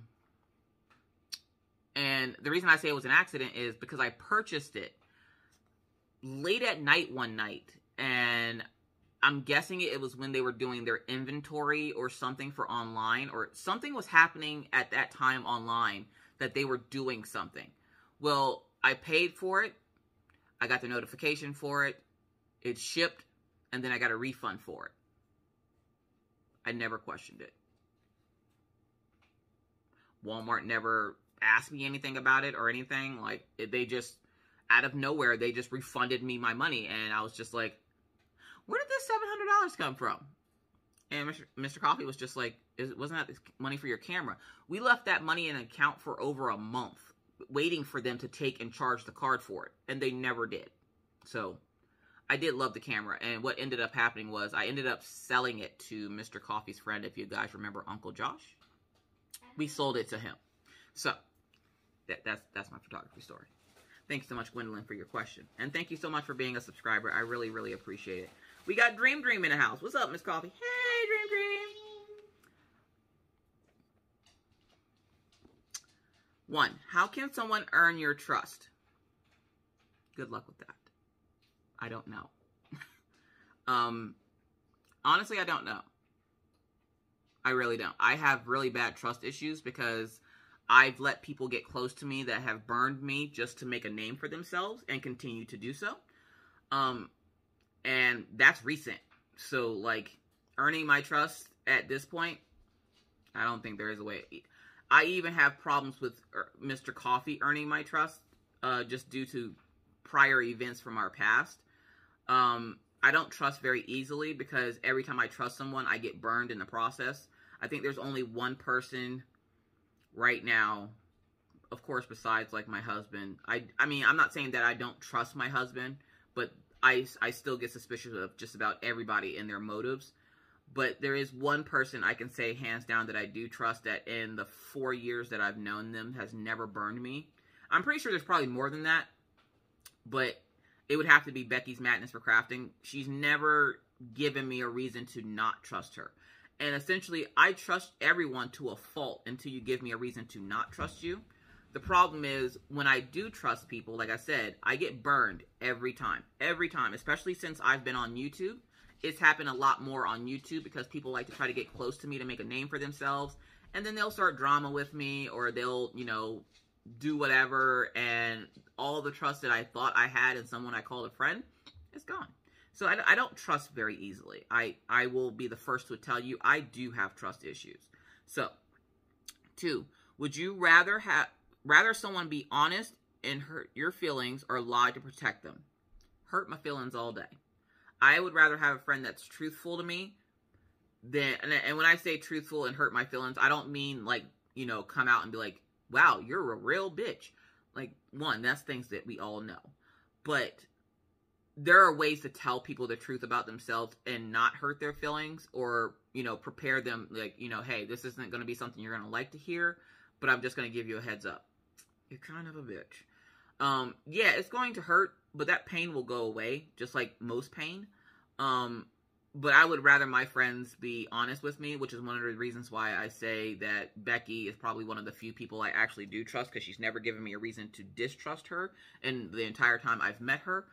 the reason I say it was an accident is because I purchased it late at night one night, and I'm guessing it was when they were doing their inventory or something for online, or something was happening at that time online that they were doing something. Well, I paid for it, I got the notification for it, it shipped, and then I got a refund for it. I never questioned it. Walmart never asked me anything about it or anything. Like, they just, out of nowhere, they just refunded me my money. And I was just like, where did this $700 come from? And Mr. Coffee was just like, wasn't that money for your camera? We left that money in an account for over a month, waiting for them to take and charge the card for it. And they never did. So I did love the camera. And what ended up happening was I ended up selling it to Mr. Coffee's friend. If you guys remember Uncle Josh, we sold it to him. So that's my photography story. Thanks so much, Gwendolyn, for your question. And thank you so much for being a subscriber. I really, really appreciate it. We got Dream in the house. What's up, Miss Coffee? Hey, Dream. 1, how can someone earn your trust? Good luck with that. I don't know. Honestly, I don't know. I really don't. I have really bad trust issues because I've let people get close to me that have burned me just to make a name for themselves and continue to do so. And that's recent. So, like, earning my trust at this point, I don't think there is a way. I even have problems with Mr. Coffee earning my trust just due to prior events from our past. I don't trust very easily because every time I trust someone, I get burned in the process. I think there's only one person right now, of course, besides, like, my husband. I mean, I'm not saying that I don't trust my husband, but I still get suspicious of just about everybody and their motives. But there is one person I can say hands down that I do trust that in the 4 years that I've known them has never burned me. I'm pretty sure there's probably more than that, but it would have to be Becky's Madness for Crafting. She's never given me a reason to not trust her. And essentially, I trust everyone to a fault until you give me a reason to not trust you. The problem is, when I do trust people, like I said, I get burned every time. Every time, especially since I've been on YouTube. It's happened a lot more on YouTube because people like to try to get close to me to make a name for themselves. And then they'll start drama with me, or they'll, you know, do whatever, and all the trust that I thought I had in someone I called a friend is gone. So I don't trust very easily. I will be the first to tell you I do have trust issues. So, 2, would you rather someone be honest and hurt your feelings or lie to protect them? Hurt my feelings all day. I would rather have a friend that's truthful to me than, and when I say truthful and hurt my feelings, I don't mean, like, you know, come out and be like, wow, you're a real bitch. Like, one, that's things that we all know. But there are ways to tell people the truth about themselves and not hurt their feelings, or, you know, prepare them, like, you know, hey, this isn't going to be something you're going to like to hear, but I'm just going to give you a heads up. You're kind of a bitch. Yeah, it's going to hurt, but that pain will go away, just like most pain. But I would rather my friends be honest with me, which is one of the reasons why I say that Becky is probably one of the few people I actually do trust, because she's never given me a reason to distrust her in the entire time I've met her.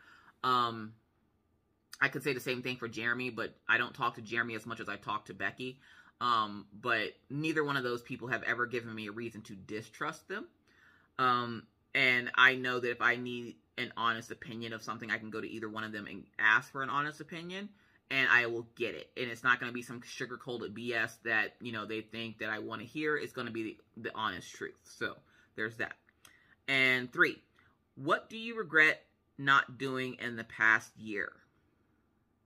I could say the same thing for Jeremy, but I don't talk to Jeremy as much as I talk to Becky. But neither one of those people have ever given me a reason to distrust them. And I know that if I need an honest opinion of something, I can go to either one of them and ask for an honest opinion, and I will get it. And it's not going to be some sugar-coated BS that, you know, they think that I want to hear. It's going to be the honest truth. So, there's that. And 3, what do you regret not doing in the past year?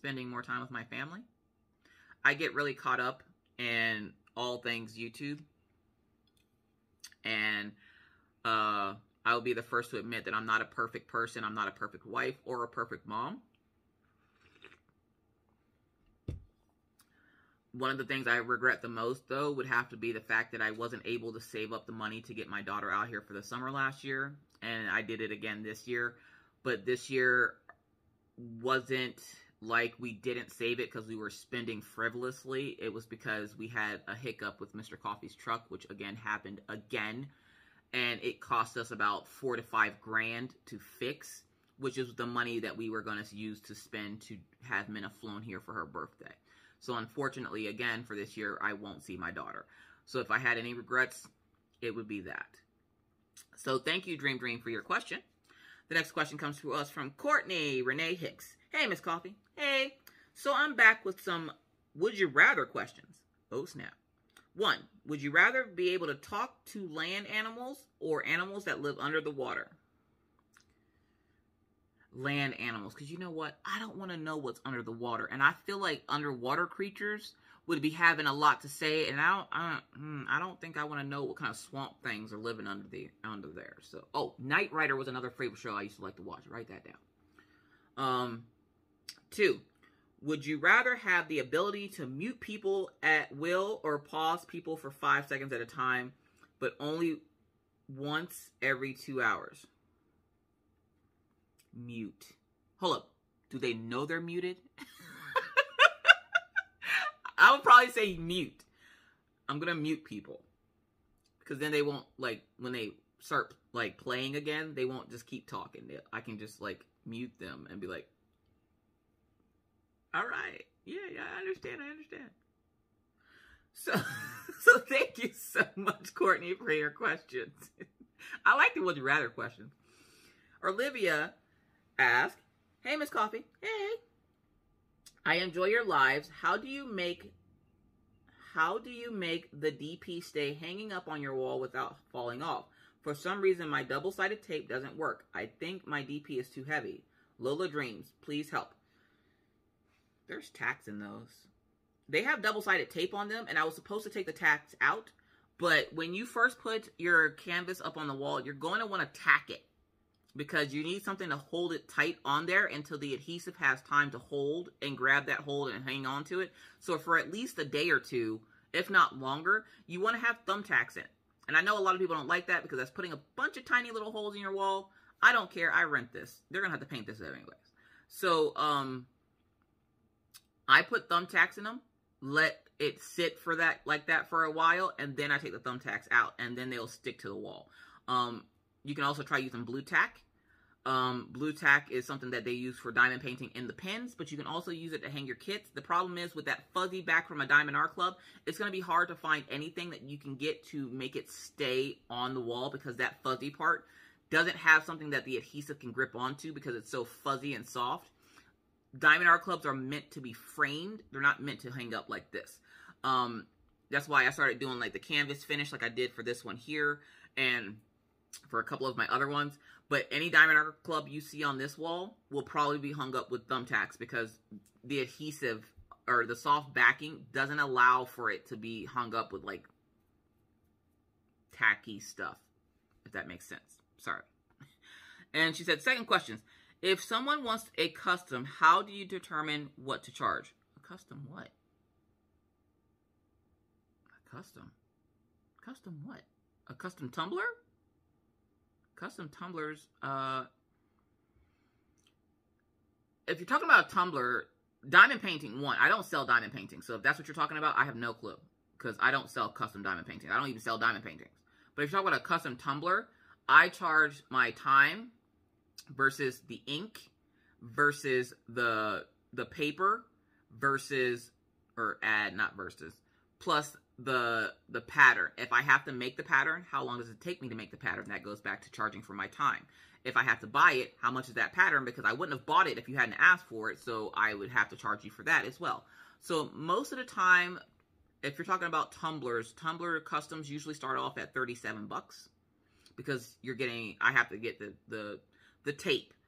spending more time with my family. I get really caught up in all things YouTube. And I will be the first to admit that I'm not a perfect person. I'm not a perfect wife or a perfect mom. One of the things I regret the most, though, would have to be the fact that I wasn't able to save up the money to get my daughter out here for the summer last year. And I did it again this year. But this year wasn't like we didn't save it because we were spending frivolously. It was because we had a hiccup with Mr. Coffee's truck, which again happened again. And it cost us about $4 to $5 grand to fix, which is the money that we were going to use to spend to have Minna flown here for her birthday. So unfortunately, again, for this year, I won't see my daughter. So if I had any regrets, it would be that. So thank you, Dream, for your question. The next question comes to us from Courtney Renee Hicks. Hey, Miss Coffee. Hey. So I'm back with some would you rather questions. Oh, snap. 1. Would you rather be able to talk to land animals or animals that live under the water? Land animals, because you know what? I don't want to know what's under the water, and I feel like underwater creatures would be having a lot to say, and I don't think I want to know what kind of swamp things are living under there. So, oh, Knight Rider was another favorite show I used to like to watch. Write that down. 2. Would you rather have the ability to mute people at will or pause people for 5 seconds at a time, but only once every 2 hours? Mute. Hold up. Do they know they're muted? I would probably say mute. I'm going to mute people. Because then they won't, like, when they start, like, playing again, they won't just keep talking. I can just, like, mute them and be like, all right. Yeah, I understand. So thank you so much, Courtney, for your questions. I like the would you rather questions. Olivia asked, hey, Miss Coffee. Hey. I enjoy your lives. How do you make the DP stay hanging up on your wall without falling off? For some reason, my double-sided tape doesn't work. I think my DP is too heavy. Lola Dreams, please help. There's tacks in those. They have double-sided tape on them, and I was supposed to take the tacks out, but when you first put your canvas up on the wall, you're going to want to tack it because you need something to hold it tight on there until the adhesive has time to hold and grab that hold and hang on to it. So for at least a day or two, if not longer, you want to have thumbtacks in. And I know a lot of people don't like that because that's putting a bunch of tiny little holes in your wall. I don't care. I rent this. They're going to have to paint this anyways. So, I put thumbtacks in them, let it sit for that, like that for a while, and then I take the thumbtacks out, and then they'll stick to the wall. You can also try using blue tack. Blue tack is something that they use for diamond painting in the pins, but you can also use it to hang your kits. The problem is with that fuzzy back from a Diamond Art Club, it's going to be hard to find anything that you can get to make it stay on the wall because that fuzzy part doesn't have something that the adhesive can grip onto because it's so fuzzy and soft. Diamond Art Clubs are meant to be framed. They're not meant to hang up like this. That's why I started doing like the canvas finish like I did for this one here and for a couple of my other ones. But any Diamond Art Club you see on this wall will probably be hung up with thumbtacks because the adhesive or the soft backing doesn't allow for it to be hung up with like tacky stuff, if that makes sense. Sorry. And she said, second question. If someone wants a custom, how do you determine what to charge? A custom what? A custom? Custom what? A custom tumbler? Custom tumblers, if you're talking about a tumbler, diamond painting, one, I don't sell diamond painting. So if that's what you're talking about, I have no clue. Because I don't sell custom diamond painting. I don't even sell diamond paintings. But if you're talking about a custom tumbler, I charge my time versus the ink versus the paper versus, or add, not versus, plus the pattern. If I have to make the pattern, how long does it take me to make the pattern? That goes back to charging for my time. If I have to buy it, how much is that pattern? Because I wouldn't have bought it if you hadn't asked for it, so I would have to charge you for that as well. So most of the time, if you're talking about tumblers, tumbler customs usually start off at $37 because you're getting, I have to get the tape.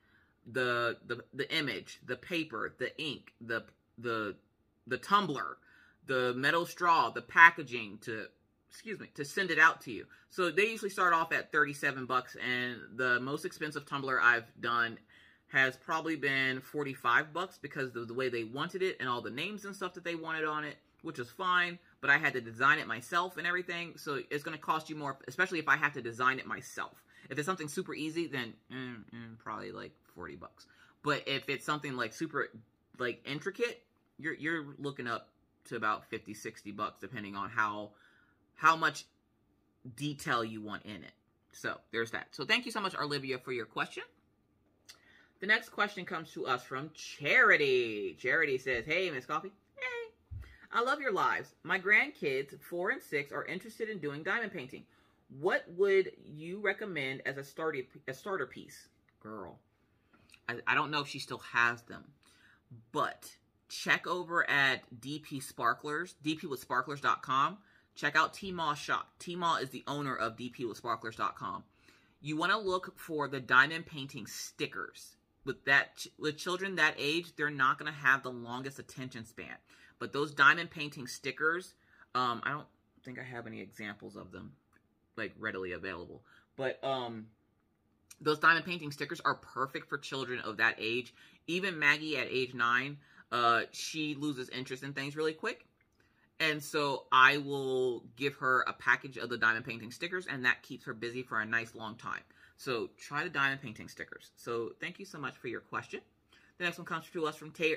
the image, the paper, the ink, the tumbler, the metal straw, the packaging to send it out to you. So they usually start off at $37, and the most expensive tumbler I've done has probably been $45 because of the way they wanted it and all the names and stuff that they wanted on it, which is fine, but I had to design it myself and everything, so it's going to cost you more, especially if I have to design it myself. If it's something super easy, then probably like $40. But if it's something like super like intricate, you're looking up to about $50-$60 depending on how much detail you want in it. So there's that. So thank you so much, Olivia, for your question. The next question comes to us from Charity. Charity says, "Hey, Miss Coffee. Hey. I love your lives. My grandkids, 4 and 6, are interested in doing diamond painting. What would you recommend as a starter piece?" Girl, I don't know if she still has them, but check over at DP Sparklers, dpwithsparklers.com. Check out T-Maw's shop. T-Maw is the owner of dpwithsparklers.com. You want to look for the diamond painting stickers. With children that age, they're not going to have the longest attention span. But those diamond painting stickers, I don't think I have any examples of them like readily available. But those diamond painting stickers are perfect for children of that age. Even Maggie at age 9, she loses interest in things really quick. And so I will give her a package of the diamond painting stickers, and that keeps her busy for a nice long time. So try the diamond painting stickers. So thank you so much for your question. The next one comes to us from Tyra.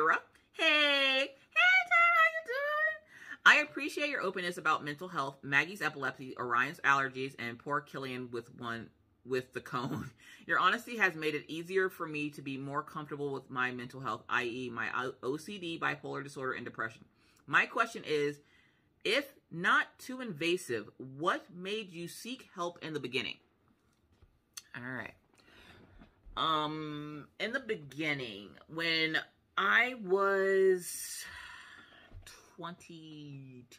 Hey, Tyra, how you doing? I appreciate your openness about mental health, Maggie's epilepsy, Orion's allergies, and poor Killian with the cone. Your honesty has made it easier for me to be more comfortable with my mental health, i.e. my OCD, bipolar disorder, and depression. My question is, if not too invasive, what made you seek help in the beginning? All right. In the beginning, when I was 22,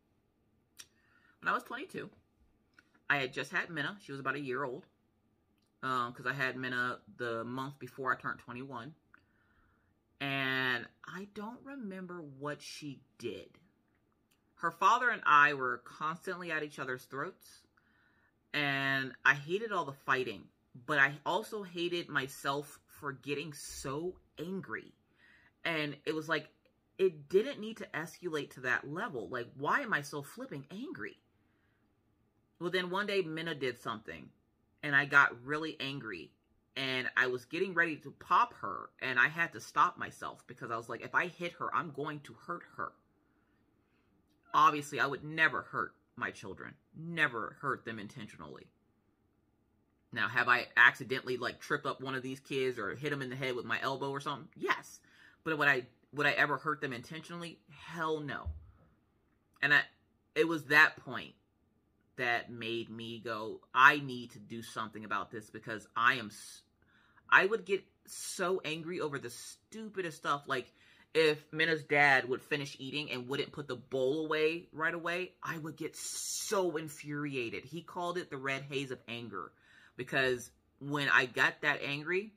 I had just had Minna. She was about a year old. Because I had Minna the month before I turned 21. And I don't remember what she did. Her father and I were constantly at each other's throats. And I hated all the fighting. But I also hated myself for getting so angry. And it was like, it didn't need to escalate to that level. Like, why am I so flipping angry? Well, then one day Minna did something. And I got really angry. And I was getting ready to pop her. And I had to stop myself. Because I was like, if I hit her, I'm going to hurt her. Obviously, I would never hurt my children. Never hurt them intentionally. Now, have I accidentally, like, tripped up one of these kids or hit them in the head with my elbow or something? Yes. But would I ever hurt them intentionally? Hell no. And it was that point that made me go, I need to do something about this, because I would get so angry over the stupidest stuff. Like, if Minna's dad would finish eating and wouldn't put the bowl away right away, I would get so infuriated. He called it the red haze of anger. Because when I got that angry,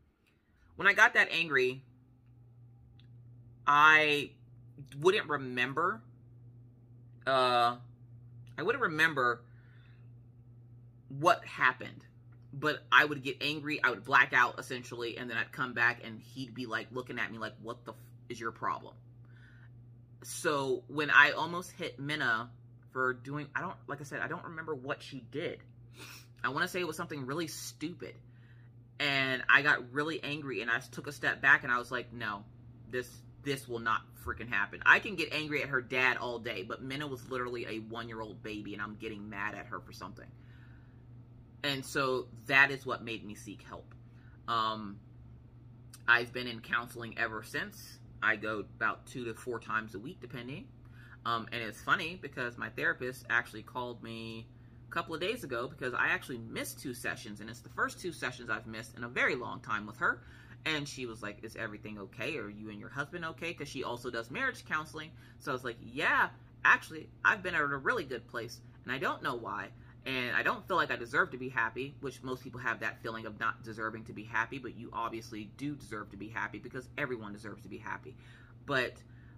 I wouldn't remember, what happened. But I would get angry, I would black out, essentially, and then I'd come back, and he'd be, like, looking at me like, what the is your problem? So, when I almost hit Minna for doing, I don't remember what she did. I want to say it was something really stupid. And I got really angry, and I took a step back, and I was like, no, this will not freaking happen. I can get angry at her dad all day, but Minna was literally a 1-year-old baby, and I'm getting mad at her for something. And so that is what made me seek help. I've been in counseling ever since. I go about 2 to 4 times a week, depending. And it's funny because my therapist actually called me a couple of days ago because I actually missed 2 sessions. And it's the first 2 sessions I've missed in a very long time with her. And she was like, is everything okay? Are you and your husband okay? Because she also does marriage counseling. So I was like, yeah, actually, I've been at a really good place. And I don't know why. And I don't feel like I deserve to be happy, which most people have that feeling of not deserving to be happy, but you obviously do deserve to be happy because everyone deserves to be happy. But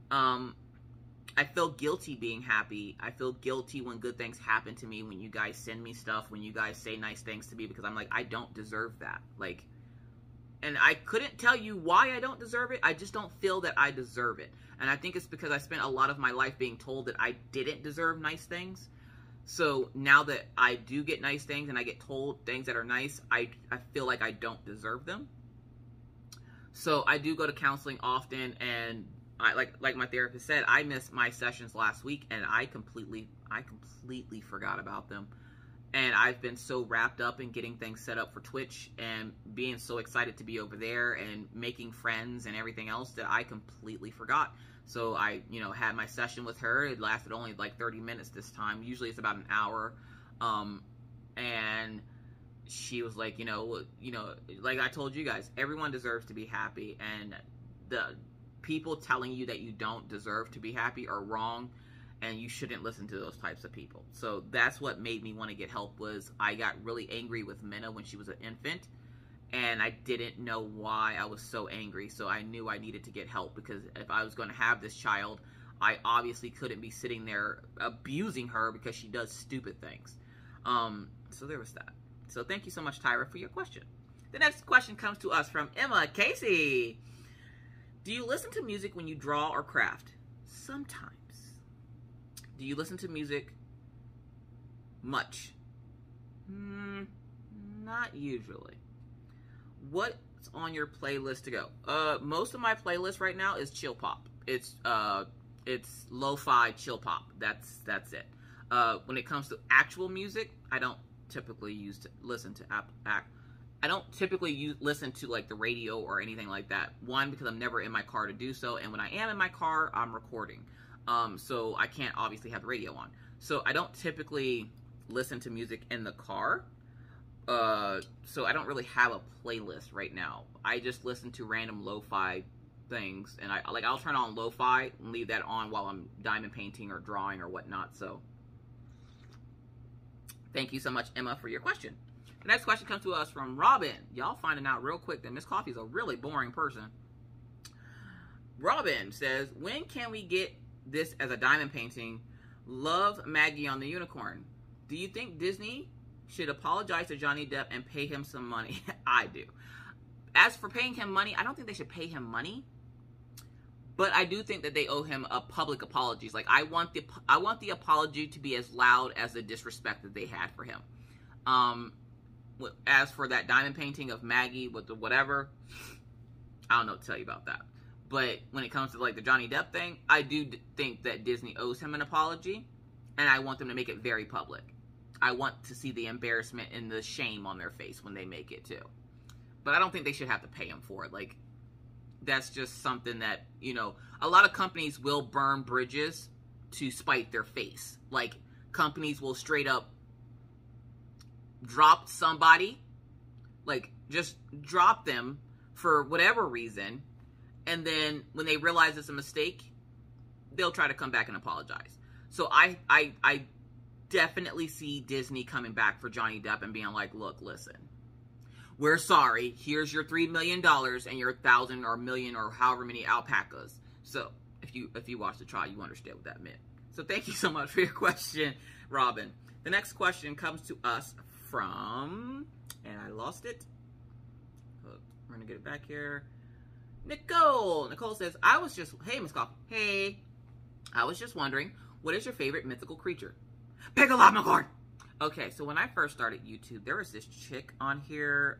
I feel guilty being happy. I feel guilty when good things happen to me, when you guys send me stuff, when you guys say nice things to me, because I'm like, I don't deserve that. Like, and I couldn't tell you why I don't deserve it. I just don't feel that I deserve it. And I think it's because I spent a lot of my life being told that I didn't deserve nice things. So now that I do get nice things and I get told things that are nice, I feel like I don't deserve them. So I do go to counseling often, and I like my therapist said, I missed my sessions last week, and I completely forgot about them. And I've been so wrapped up in getting things set up for Twitch and being so excited to be over there and making friends and everything else that I completely forgot. So I, had my session with her. It lasted only like 30 minutes this time. Usually it's about an hour. And she was like, like I told you guys, everyone deserves to be happy. And the people telling you that you don't deserve to be happy are wrong. And you shouldn't listen to those types of people. So that's what made me want to get help. Was I got really angry with Minna when she was an infant. And I didn't know why I was so angry. So I knew I needed to get help, because if I was going to have this child, I obviously couldn't be sitting there abusing her because she does stupid things. So there was that. So thank you so much, Tyra, for your question. The next question comes to us from Emma Casey. Do you listen to music when you draw or craft? Sometimes. Do you listen to music much? Not usually. What's on your playlist to go? Most of my playlist right now is chill pop. It's lo-fi chill pop. That's it. When it comes to actual music, I don't typically listen to I don't typically listen to like the radio or anything like that. One, because I'm never in my car to do so, and when I am in my car, I'm recording. So I can't obviously have the radio on. So I don't typically listen to music in the car. So I don't really have a playlist right now. I just listen to random lo-fi things, and I'll turn on lo-fi and leave that on while I'm diamond painting or drawing or whatnot. So thank you so much, Emma, for your question. The next question comes to us from Robin. Y'all finding out real quick that Miss Coffee is a really boring person. Robin says, when can we get this as a diamond painting? Love, Maggie on the Unicorn. Do you think Disney should apologize to Johnny Depp and pay him some money? I do. As for paying him money, I don't think they should pay him money, but I do think that they owe him a public apologies. Like, I want the apology to be as loud as the disrespect that they had for him. As for that diamond painting of Maggie with the whatever, I don't know what to tell you about that. But when it comes to like the Johnny Depp thing, I do think that Disney owes him an apology, and I want them to make it very public. I want to see the embarrassment and the shame on their face when they make it too. But I don't think they should have to pay him for it. Like, that's just something that, a lot of companies will burn bridges to spite their face. Like, companies will straight up drop somebody, like, just drop them for whatever reason, and then when they realize it's a mistake, they'll try to come back and apologize. So I definitely see Disney coming back for Johnny Depp and being like, look, listen, we're sorry, here's your $3 million and your 1,000 or million or however many alpacas. So if you watch the trial, you understand what that meant. So thank you so much for your question, Robin. The next question comes to us from, and I lost it. We're gonna get it back here. Nicole. Nicole says, hey, Miss Coffee. Hey. I was just wondering, what is your favorite mythical creature? Pegalomacorn! Okay, so when I first started YouTube, there was this chick on here.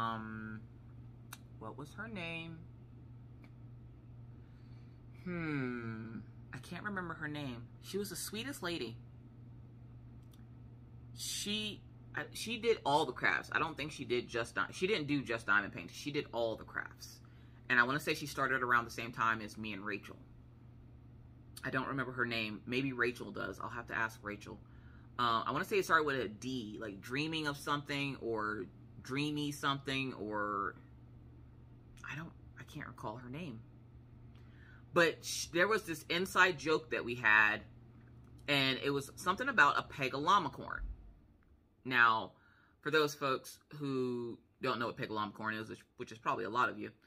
What was her name? I can't remember her name. She was the sweetest lady. She did all the crafts. I don't think she didn't do just diamond painting. She did all the crafts. And I want to say she started around the same time as me and Rachel. I don't remember her name. Maybe Rachel does. I'll have to ask Rachel. I want to say it started with a D, like dreaming of something or dreamy something, or I can't recall her name. But there was this inside joke that we had, and it was something about a Pegalomacorn. Now, for those folks who don't know what pegalomicorn is, which is probably a lot of you,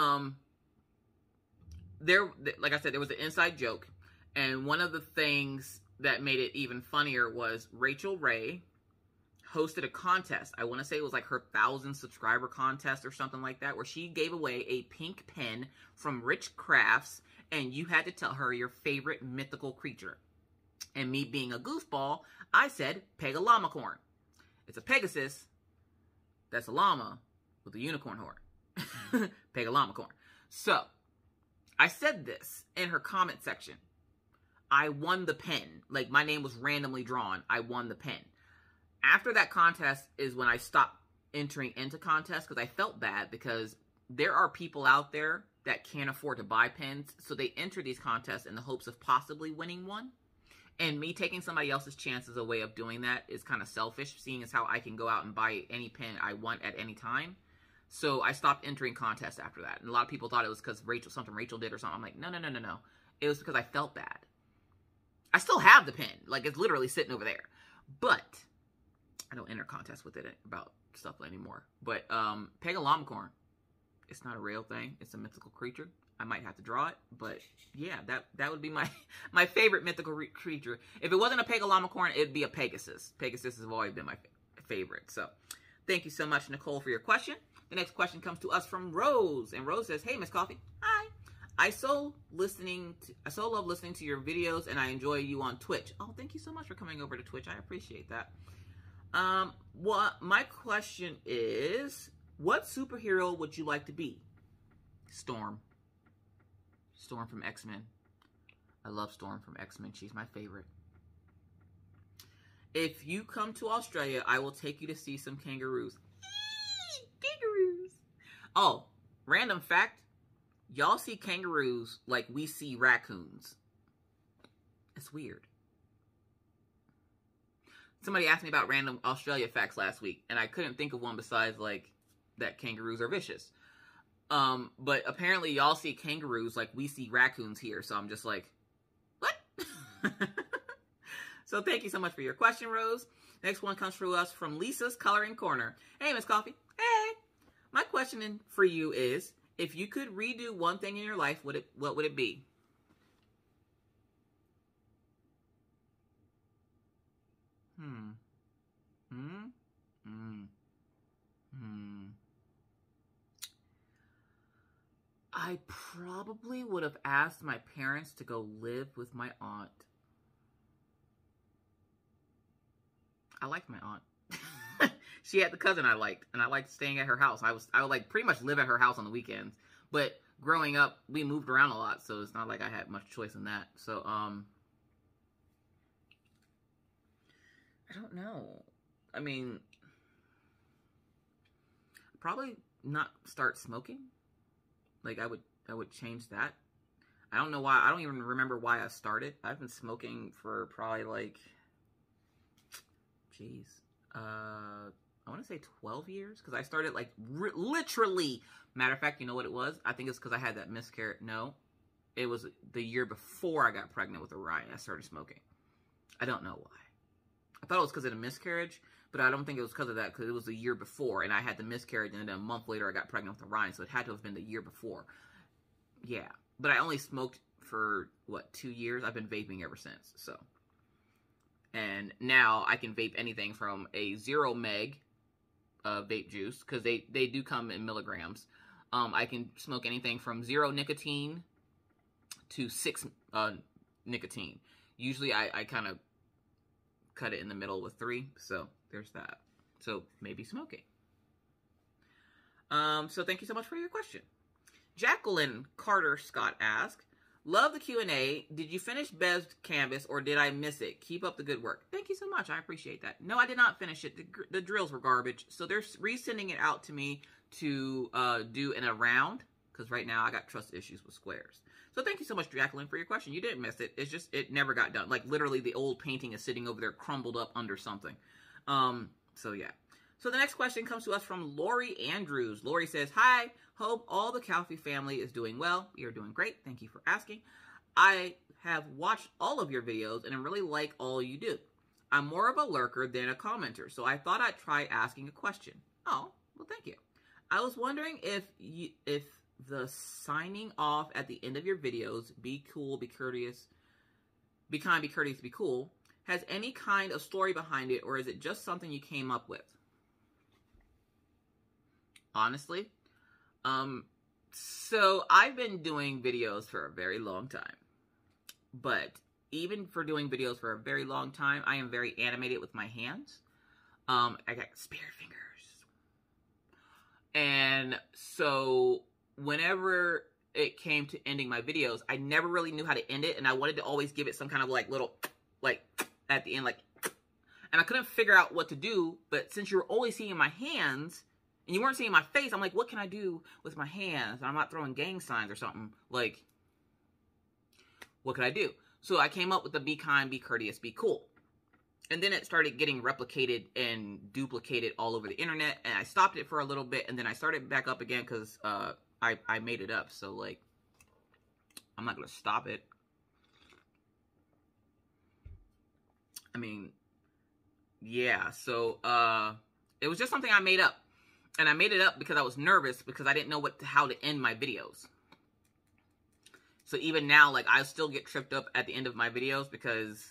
like I said, there was an inside joke, and one of the things that made it even funnier was Rachel Ray hosted a contest. I want to say it was like her 1,000 subscriber contest or something like that, where she gave away a pink pen from Rich Crafts, and you had to tell her your favorite mythical creature. And me being a goofball, I said pegalomicorn. It's a Pegasus that's a llama with a unicorn horn. Pegalomicorn. So, I said this in her comment section. I won the pen. Like, my name was randomly drawn. I won the pen. After that contest is when I stopped entering into contests, because I felt bad, because there are people out there that can't afford to buy pens, so they enter these contests in the hopes of possibly winning one. And me taking somebody else's chance as a way of doing that is kind of selfish, seeing as how I can go out and buy any pen I want at any time. So I stopped entering contests after that. And a lot of people thought it was because something Rachel did or something. I'm like, no. It was because I felt bad. I still have the pen. Like, it's literally sitting over there. But I don't enter contests with it about stuff anymore. But pegalomicorn, it's not a real thing. It's a mythical creature. I might have to draw it, but yeah, that would be my favorite mythical creature. If it wasn't a pegalomicorn, it'd be a Pegasus. Pegasus has always been my favorite. So, thank you so much, Nicole, for your question. The next question comes to us from Rose, and Rose says, "Hey, Miss Coffee, hi. I so love listening to your videos, and I enjoy you on Twitch. Oh, thank you so much for coming over to Twitch. I appreciate that. My question is, what superhero would you like to be? Storm. Storm from X-Men. I love Storm from X-Men. She's my favorite. If you come to Australia, I will take you to see some kangaroos. Kangaroos. Oh, random fact. Y'all see kangaroos like we see raccoons. It's weird. Somebody asked me about random Australia facts last week, and I couldn't think of one besides, like, that kangaroos are vicious. But apparently y'all see kangaroos like we see raccoons here, so I'm just like, what? So thank you so much for your question, Rose. Next one comes through us from Lisa's Coloring Corner. Hey, Miss Coffee. Hey. My question for you is, if you could redo one thing in your life, what would it be? I probably would have asked my parents to go live with my aunt. I liked my aunt. She had the cousin I liked, and I liked staying at her house. I would like pretty much live at her house on the weekends. But growing up, we moved around a lot, so it's not like I had much choice in that. So, I don't know. I mean, probably not start smoking. Like, I would change that. I don't know why. I don't even remember why I started. I've been smoking for probably, like, I want to say 12 years. Because I started, like, literally. Matter of fact, you know what it was? I think it's because I had that miscarriage. No. It was the year before I got pregnant with Orion. I started smoking. I don't know why. I thought it was because of the miscarriage. But I don't think it was because of that, because it was the year before, and I had the miscarriage, and then a month later I got pregnant with Orion, so it had to have been the year before. Yeah. But I only smoked for, 2 years? I've been vaping ever since, so. And now I can vape anything from a 0 meg vape juice, because they do come in milligrams. I can smoke anything from 0 nicotine to 6 nicotine. Usually I kind of cut it in the middle with 3, so there's that. So maybe smoking. So thank you so much for your question. Jacqueline Carter Scott asked, love the Q&A. Did you finish Bev's canvas or did I miss it? Keep up the good work. Thank you so much. I appreciate that. No, I did not finish it. The drills were garbage. So they're resending it out to me to do in a round, because right now I got trust issues with squares. So thank you so much, Jacqueline, for your question. You didn't miss it. It's just, it never got done. Like, literally, the old painting is sitting over there crumbled up under something. So yeah. So the next question comes to us from Lori Andrews. Lori says, hi, hope all the Calfee family is doing well. You're doing great. Thank you for asking. I have watched all of your videos and I really like all you do. I'm more of a lurker than a commenter, so I thought I'd try asking a question. Oh, well, thank you. I was wondering if the signing off at the end of your videos, be cool, be courteous, be kind, be courteous, be cool, has any kind of story behind it, or is it just something you came up with? Honestly, so I've been doing videos for a very long time, but even for doing videos for a very long time, I am very animated with my hands. I got spirit fingers. And so whenever it came to ending my videos, I never really knew how to end it, and I wanted to always give it some kind of like little, like at the end, like, and I couldn't figure out what to do. But since you were always seeing my hands and you weren't seeing my face, I'm like, what can I do with my hands? I'm not throwing gang signs or something. Like, what could I do? So I came up with the be kind, be courteous, be cool. And then it started getting replicated and duplicated all over the internet. And I stopped it for a little bit. And then I started back up again because I made it up. So, like, I'm not going to stop it. I mean, yeah. So, it was just something I made up. And I made it up because I was nervous because I didn't know how to end my videos. So even now, like, I still get tripped up at the end of my videos because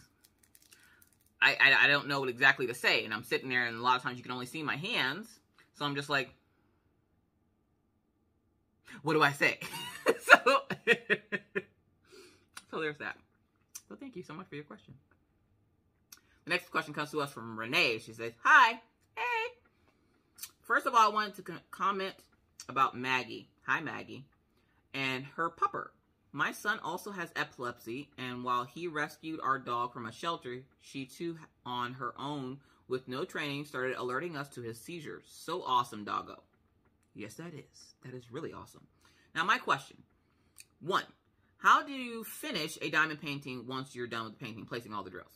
I don't know what exactly to say. And I'm sitting there, and a lot of times you can only see my hands. So I'm just like, what do I say? so there's that. So thank you so much for your question. The next question comes to us from Renee. She says, hi. Hey. First of all, I wanted to comment about Maggie. Hi, Maggie. And her pupper. My son also has epilepsy, and while he rescued our dog from a shelter, she too, on her own, with no training, started alerting us to his seizures. So awesome, doggo. Yes, that is. That is really awesome. Now, my question. 1. How do you finish a diamond painting once you're done with the painting, placing all the drills?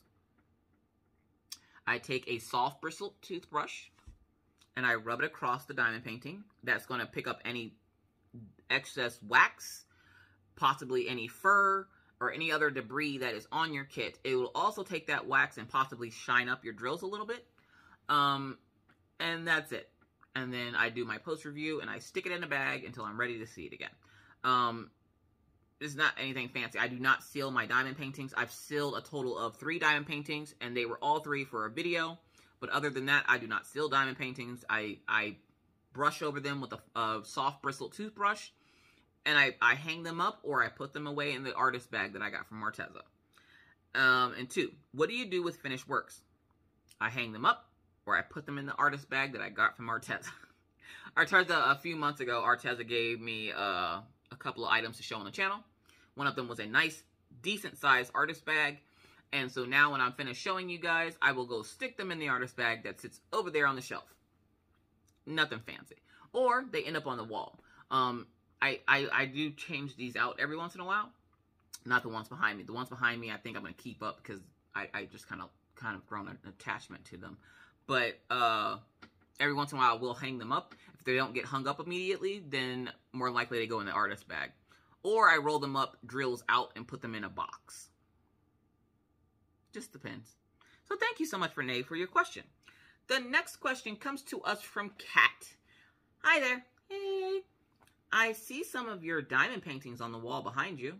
I take a soft bristled toothbrush, and I rub it across the diamond painting. That's going to pick up any excess wax, possibly any fur, or any other debris that is on your kit. It will also take that wax and possibly shine up your drills a little bit. And that's it. And then I do my post-review, and I stick it in a bag until I'm ready to see it again. It's not anything fancy. I do not seal my diamond paintings. I've sealed a total of 3 diamond paintings, and they were all 3 for a video. But other than that, I do not seal diamond paintings. I brush over them with a soft bristled toothbrush, and I hang them up, or I put them away in the artist bag that I got from Arteza. And 2, what do you do with finished works? I hang them up, or I put them in the artist bag that I got from Arteza. Arteza, a few months ago, Arteza gave me a couple of items to show on the channel. One of them was a nice, decent-sized artist bag. And so now when I'm finished showing you guys, I will go stick them in the artist bag that sits over there on the shelf. Nothing fancy. Or they end up on the wall. I do change these out every once in a while. Not the ones behind me. The ones behind me I think I'm going to keep up because I just kind of grown an attachment to them. But every once in a while we'll hang them up. If they don't get hung up immediately, then more likely they go in the artist bag. Or I roll them up, drills out, and put them in a box. Just depends. So thank you so much, Renee, for your question. The next question comes to us from Kat. Hi there. Hey. I see some of your diamond paintings on the wall behind you.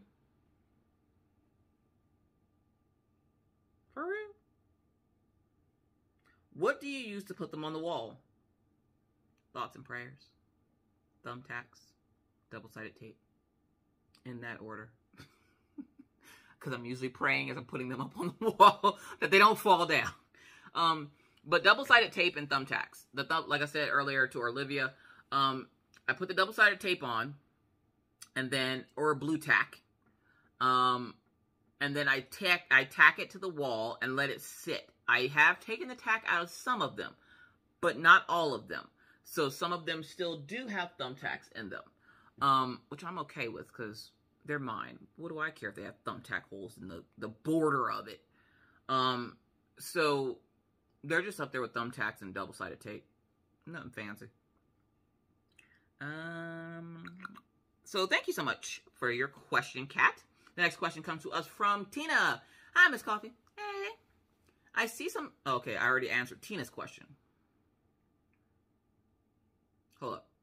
For real? What do you use to put them on the wall? Thoughts and prayers, thumbtacks, double-sided tape. In that order. Because I'm usually praying as I'm putting them up on the wall that they don't fall down. But double-sided tape and thumbtacks. Like I said earlier to Olivia, I put the double-sided tape on, and then, or blue tack, and then I tack it to the wall and let it sit. I have taken the tack out of some of them, but not all of them. So some of them still do have thumbtacks in them. Which I'm okay with because they're mine. What do I care if they have thumbtack holes in the border of it? So they're just up there with thumbtacks and double-sided tape. Nothing fancy. So thank you so much for your question, Kat. The next question comes to us from Tina. Hi, Miss Coffee. Hey. I see some... Okay, I already answered Tina's question. Hold up.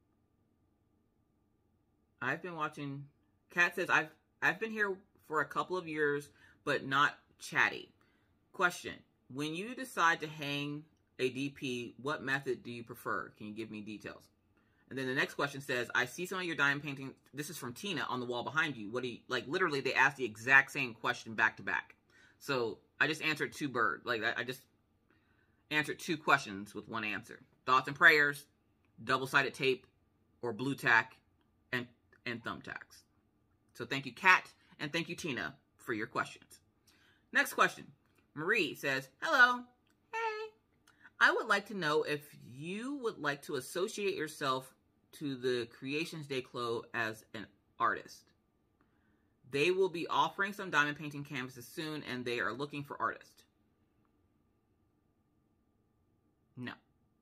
I've been watching... Kat says, I've been here for a couple of years, but not chatty. Question. When you decide to hang a DP, what method do you prefer? Can you give me details? And then the next question says, I see some of your diamond painting. This is from Tina on the wall behind you. What do you... Like, literally, they asked the exact same question back to back. So, I just answered two birds. Like, I just answered two questions with one answer. Thoughts and prayers, double-sided tape, or blue tack, and thumbtacks. So, thank you, Kat, and thank you, Tina, for your questions. Next question. Marie says, hello. Hey. I would like to know if you would like to associate yourself to the Creations Day Clo as an artist. They will be offering some diamond painting canvases soon, and they are looking for artists. No.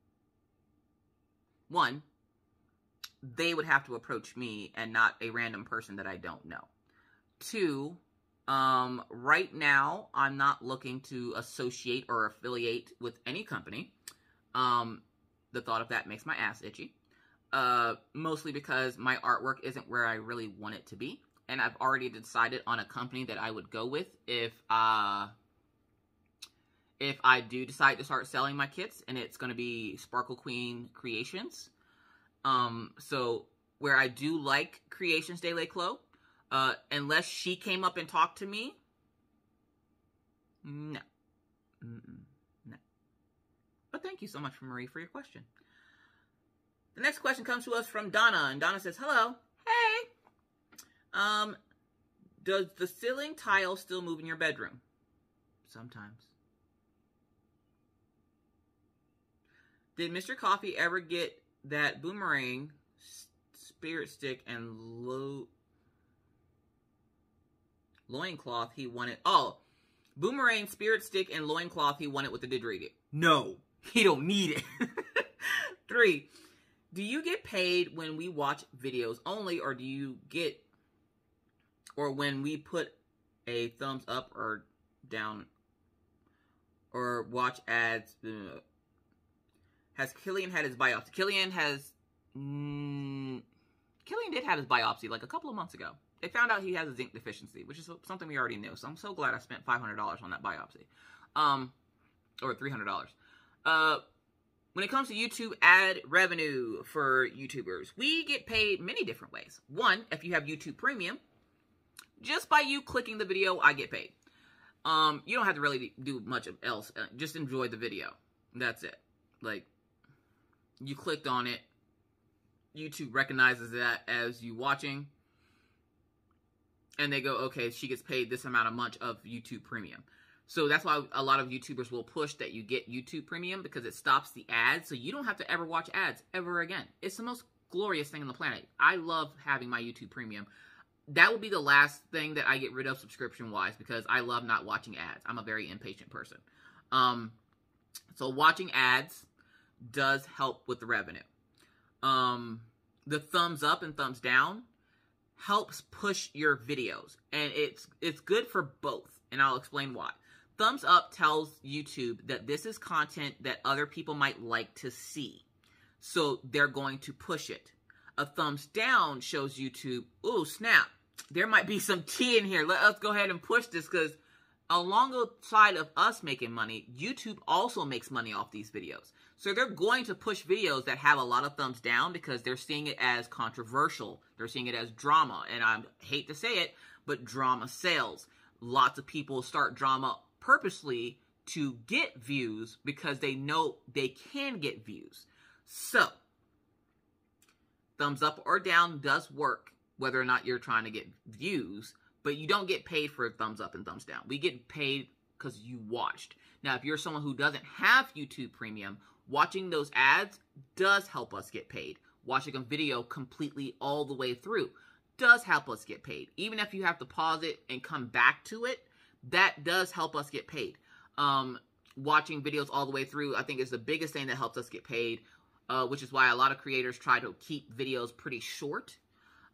One, they would have to approach me and not a random person that I don't know. Two, right now, I'm not looking to associate or affiliate with any company. The thought of that makes my ass itchy. Mostly because my artwork isn't where I really want it to be. And I've already decided on a company that I would go with if I do decide to start selling my kits, and it's going to be Sparkle Queen Creations. So where I do like Creations de l'Eclos, unless she came up and talked to me, no. No. But thank you so much, Marie, for your question. The next question comes to us from Donna, and Donna says, hello. Hey. Does the ceiling tile still move in your bedroom? Sometimes. Did Mr. Coffee ever get that boomerang, spirit stick, and loincloth he wanted? Oh, boomerang, spirit stick, and loincloth he wanted with the didgeridoo. No, he don't need it. 3, do you get paid when we watch videos only, or do you get... or when we put a thumbs up or down or watch ads? Has Killian had his biopsy? Killian did have his biopsy like a couple of months ago. They found out he has a zinc deficiency, which is something we already knew. So I'm so glad I spent $500 on that biopsy. Or $300. When it comes to YouTube ad revenue for YouTubers, we get paid many different ways. One, if you have YouTube Premium, just by you clicking the video, I get paid. You don't have to really do much else. Just enjoy the video. That's it. Like, you clicked on it. YouTube recognizes that as you watching. And they go, okay, she gets paid this amount a month of YouTube Premium. So that's why a lot of YouTubers will push that you get YouTube Premium, because it stops the ads. So you don't have to ever watch ads ever again. It's the most glorious thing on the planet. I love having my YouTube Premium. That will be the last thing that I get rid of subscription-wise, because I love not watching ads. I'm a very impatient person. So watching ads does help with the revenue. The thumbs up and thumbs down helps push your videos. And it's good for both. And I'll explain why. Thumbs up tells YouTube that this is content that other people might like to see. So they're going to push it. A thumbs down shows YouTube, ooh, snap. There might be some tea in here. Let us go ahead and push this, because alongside of us making money, YouTube also makes money off these videos. So they're going to push videos that have a lot of thumbs down, because they're seeing it as controversial. They're seeing it as drama. And I hate to say it, but drama sells. Lots of people start drama purposely to get views, because they know they can get views. So, thumbs up or down does work, whether or not you're trying to get views, but you don't get paid for thumbs up and thumbs down. We get paid because you watched. Now, if you're someone who doesn't have YouTube Premium, watching those ads does help us get paid. Watching a video completely all the way through does help us get paid. Even if you have to pause it and come back to it, that does help us get paid. Watching videos all the way through, I think, is the biggest thing that helps us get paid, which is why a lot of creators try to keep videos pretty short.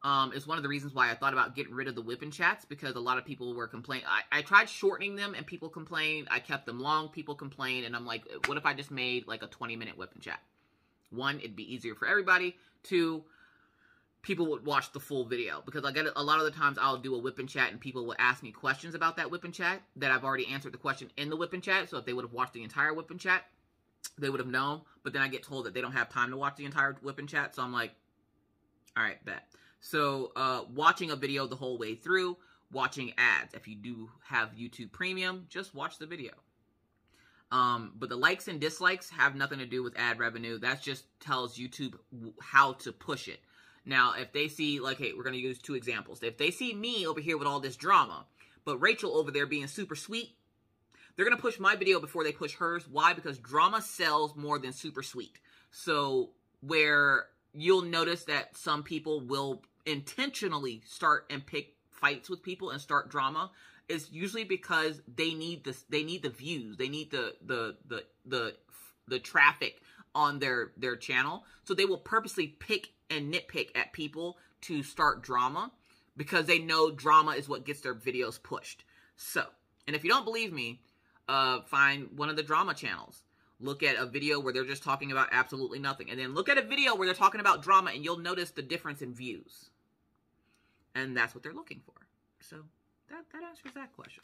It's one of the reasons why I thought about getting rid of the whipping chats, because a lot of people were complaining. I tried shortening them and people complained. I kept them long, people complained, and I'm like, what if I just made like a 20-minute whipping chat? One, it'd be easier for everybody. Two, people would watch the full video, because I get a lot of the times I'll do a whipping chat and people will ask me questions about that whipping chat that I've already answered the question in the whipping chat. So if they would have watched the entire whipping chat, they would have known. But then I get told that they don't have time to watch the entire whipping chat. So I'm like, all right, bet. So, watching a video the whole way through, watching ads. If you do have YouTube Premium, just watch the video. But the likes and dislikes have nothing to do with ad revenue. That just tells YouTube how to push it. Now, if they see, like, hey, we're going to use 2 examples. If they see me over here with all this drama, but Rachel over there being super sweet, they're going to push my video before they push hers. Why? Because drama sells more than super sweet. So, where you'll notice that some people will intentionally start and pick fights with people and start drama, is usually because they need this. They need the views. They need the traffic on their channel. So they will purposely pick and nitpick at people to start drama, because they know drama is what gets their videos pushed. So, and if you don't believe me, find one of the drama channels. Look at a video where they're just talking about absolutely nothing, and then look at a video where they're talking about drama, and you'll notice the difference in views. And that's what they're looking for. So that answers that question.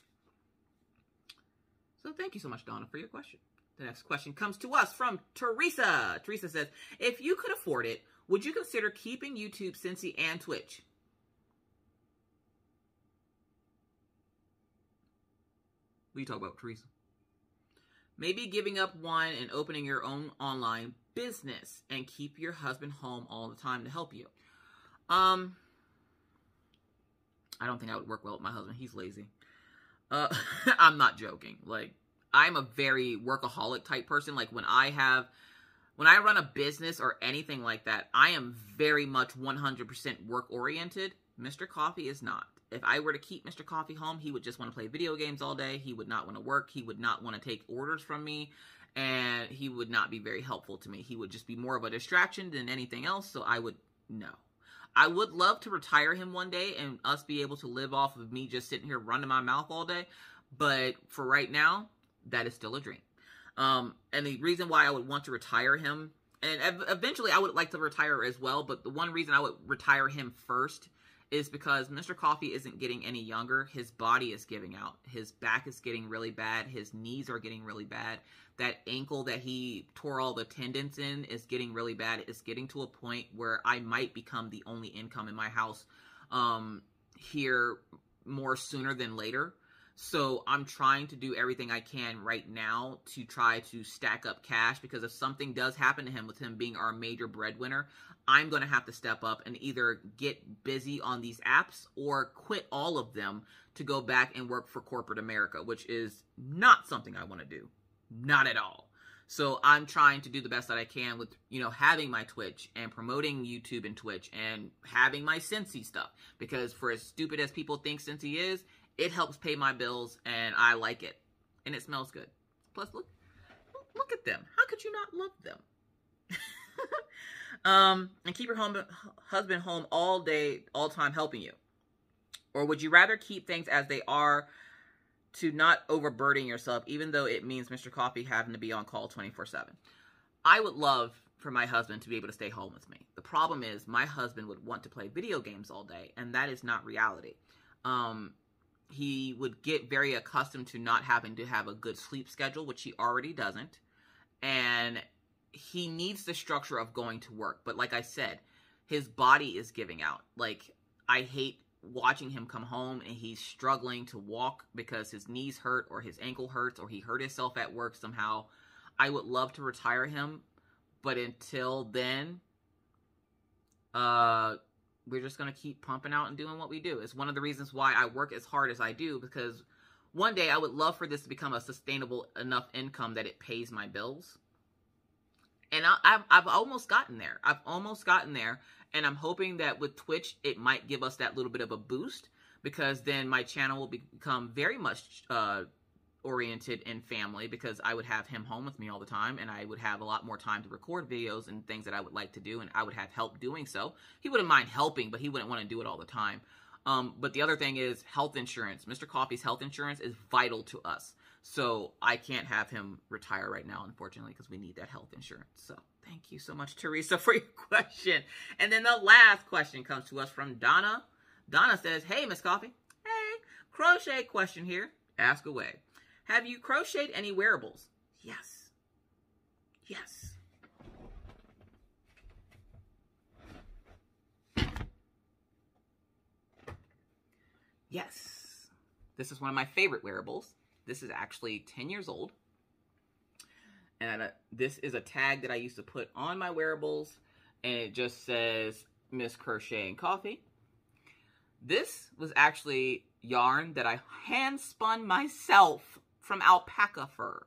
So thank you so much, Donna, for your question. The next question comes to us from Teresa. Teresa says, if you could afford it, would you consider keeping YouTube, Cincy, and Twitch? What are you talking about, Teresa? Maybe giving up one and opening your own online business and keep your husband home all the time to help you. I don't think I would work well with my husband. He's lazy. I'm not joking. Like, I'm a very workaholic type person. Like, when I run a business or anything like that, I am very much 100% work oriented. Mr. Coffee is not. If I were to keep Mr. Coffee home, he would just want to play video games all day. He would not want to work. He would not want to take orders from me. And he would not be very helpful to me. He would just be more of a distraction than anything else. So I would, no. I would love to retire him one day and us be able to live off of me just sitting here running my mouth all day. But for right now, that is still a dream. And the reason why I would want to retire him, and eventually I would like to retire as well, but the one reason I would retire him first is because Mr. Coffee isn't getting any younger. His body is giving out. His back is getting really bad. His knees are getting really bad. That ankle that he tore all the tendons in is getting really bad. It's getting to a point where I might become the only income in my house here more sooner than later. So I'm trying to do everything I can right now to try to stack up cash, because if something does happen to him, with him being our major breadwinner, I'm going to have to step up and either get busy on these apps or quit all of them to go back and work for corporate America, which is not something I want to do. Not at all. So I'm trying to do the best that I can with, having my Twitch and promoting YouTube and Twitch and having my Cincy stuff. Because for as stupid as people think Cincy is, it helps pay my bills and I like it. And it smells good. Plus, look at them. How could you not love them? And keep your husband home all day, all time helping you. Or would you rather keep things as they are to not overburden yourself, even though it means Mr. Coffee having to be on call 24/7? I would love for my husband to be able to stay home with me. The problem is my husband would want to play video games all day, and that is not reality. He would get very accustomed to not having to have a good sleep schedule, which he already doesn't. And he needs the structure of going to work. But like I said, his body is giving out. Like, I hate watching him come home and he's struggling to walk because his knees hurt or his ankle hurts or he hurt himself at work somehow. I would love to retire him, but until then, we're just going to keep pumping out and doing what we do. It's one of the reasons why I work as hard as I do, because one day I would love for this to become a sustainable enough income that it pays my bills. And I've almost gotten there. And I'm hoping that with Twitch, it might give us that little bit of a boost, because then my channel will become very much oriented in family because I would have him home with me all the time, and I would have a lot more time to record videos and things that I would like to do, and I would have help doing so. He wouldn't mind helping, but he wouldn't want to do it all the time. But the other thing is health insurance. Mr. Coffee's health insurance is vital to us. So I can't have him retire right now, unfortunately, because we need that health insurance. So thank you so much, Teresa, for your question. And then the last question comes to us from Donna. Donna says, hey, Miss Coffee. Hey, crochet question here. Ask away. Have you crocheted any wearables? Yes. Yes. Yes. This is one of my favorite wearables. This is actually 10 years old. And this is a tag that I used to put on my wearables. And it just says, Miss Crochet and Coffee. This was actually yarn that I hand spun myself from alpaca fur.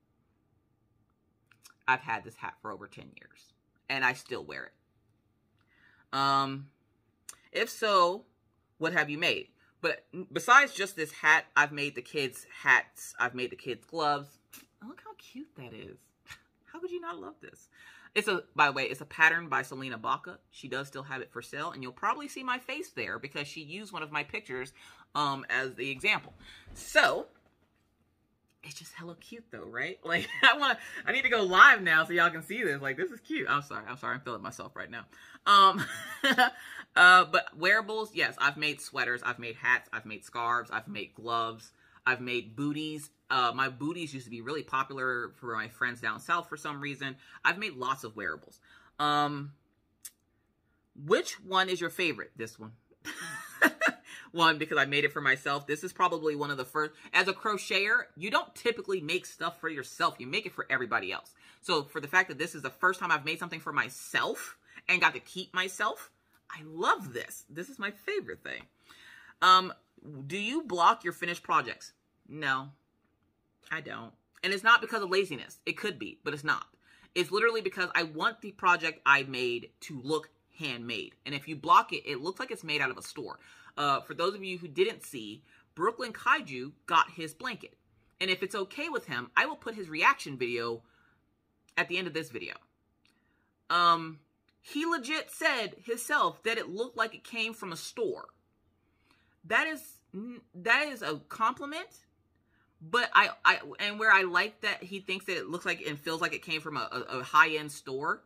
I've had this hat for over 10 years. And I still wear it. If so, what have you made? But besides just this hat, I've made the kids' hats. I've made the kids' gloves. Oh, look how cute that is. How could you not love this? By the way, it's a pattern by Selena Baca. She does still have it for sale, and you'll probably see my face there because she used one of my pictures as the example. So, it's just hella cute though, right? Like, I need to go live now so y'all can see this. Like, this is cute. I'm sorry. I'm feeling myself right now. But wearables, yes, I've made sweaters, I've made hats, I've made scarves, I've made gloves, I've made booties. My booties used to be really popular for my friends down south for some reason. I've made lots of wearables. Which one is your favorite? This one. One, because I made it for myself. This is probably one of the first. As a crocheter, you don't typically make stuff for yourself. You make it for everybody else. So for the fact that this is the first time I've made something for myself and got to keep myself, I love this. This is my favorite thing. Do you block your finished projects? No, I don't. And it's not because of laziness. It could be, but it's not. It's literally because I want the project I made to look handmade. And if you block it, it looks like it's made out of a store. For those of you who didn't see, Brooklyn Kaiju got his blanket. And if it's okay with him, I will put his reaction video at the end of this video. He legit said himself that it looked like it came from a store. That is a compliment. But and where I like that he thinks that it looks like and feels like it came from a high-end store.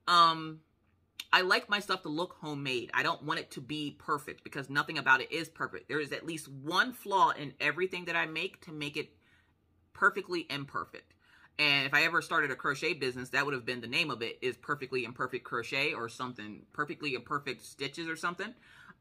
I like my stuff to look homemade. I don't want it to be perfect because nothing about it is perfect. There is at least one flaw in everything that I make to make it perfectly imperfect. And if I ever started a crochet business, that would have been the name of it, is Perfectly Imperfect Crochet or something. Perfectly Imperfect Stitches or something.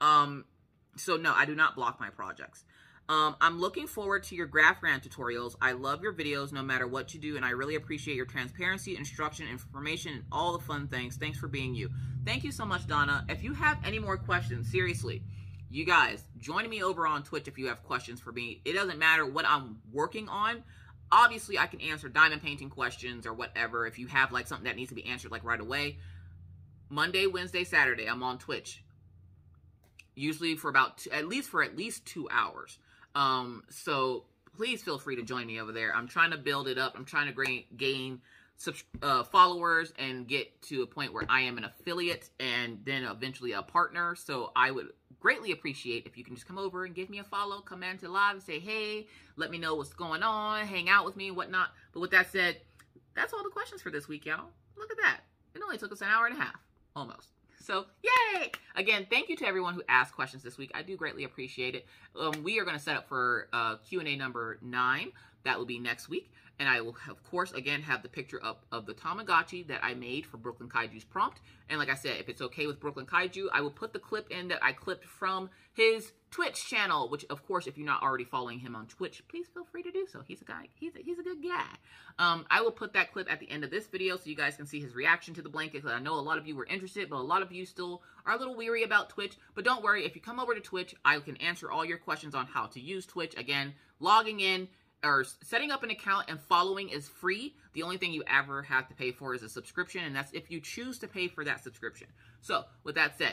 So no, I do not block my projects. I'm looking forward to your Graph-Gram tutorials. I love your videos no matter what you do, and I really appreciate your transparency, instruction, information, and all the fun things. Thanks for being you. Thank you so much, Donna. If you have any more questions, seriously, you guys, join me over on Twitch if you have questions for me. It doesn't matter what I'm working on. Obviously, I can answer diamond painting questions or whatever. If you have like something that needs to be answered like right away. Monday, Wednesday, Saturday, I'm on Twitch. Usually for at least 2 hours. So please feel free to join me over there. I'm trying to build it up. I'm trying to gain followers and get to a point where I am an affiliate and then eventually a partner. So I would greatly appreciate if you can just come over and give me a follow, come into live and say, hey, let me know what's going on, hang out with me, whatnot. But with that said, that's all the questions for this week, y'all. Look at that. It only took us an hour and a half, almost. So, yay! Again, thank you to everyone who asked questions this week. I do greatly appreciate it. We are going to set up for Q&A number 9. That will be next week. And I will, of course, again, have the picture up of the Tamagotchi that I made for Brooklyn Kaiju's prompt. And like I said, if it's okay with Brooklyn Kaiju, I will put the clip in that I clipped from his Twitch channel, which, of course, if you're not already following him on Twitch, please feel free to do so. He's a guy. He's a good guy. I will put that clip at the end of this video so you guys can see his reaction to the blanket, because I know a lot of you were interested, but a lot of you still are a little weary about Twitch. But don't worry. If you come over to Twitch, I can answer all your questions on how to use Twitch. Again, logging in or setting up an account and following is free. The only thing you ever have to pay for is a subscription, and that's if you choose to pay for that subscription. So, with that said,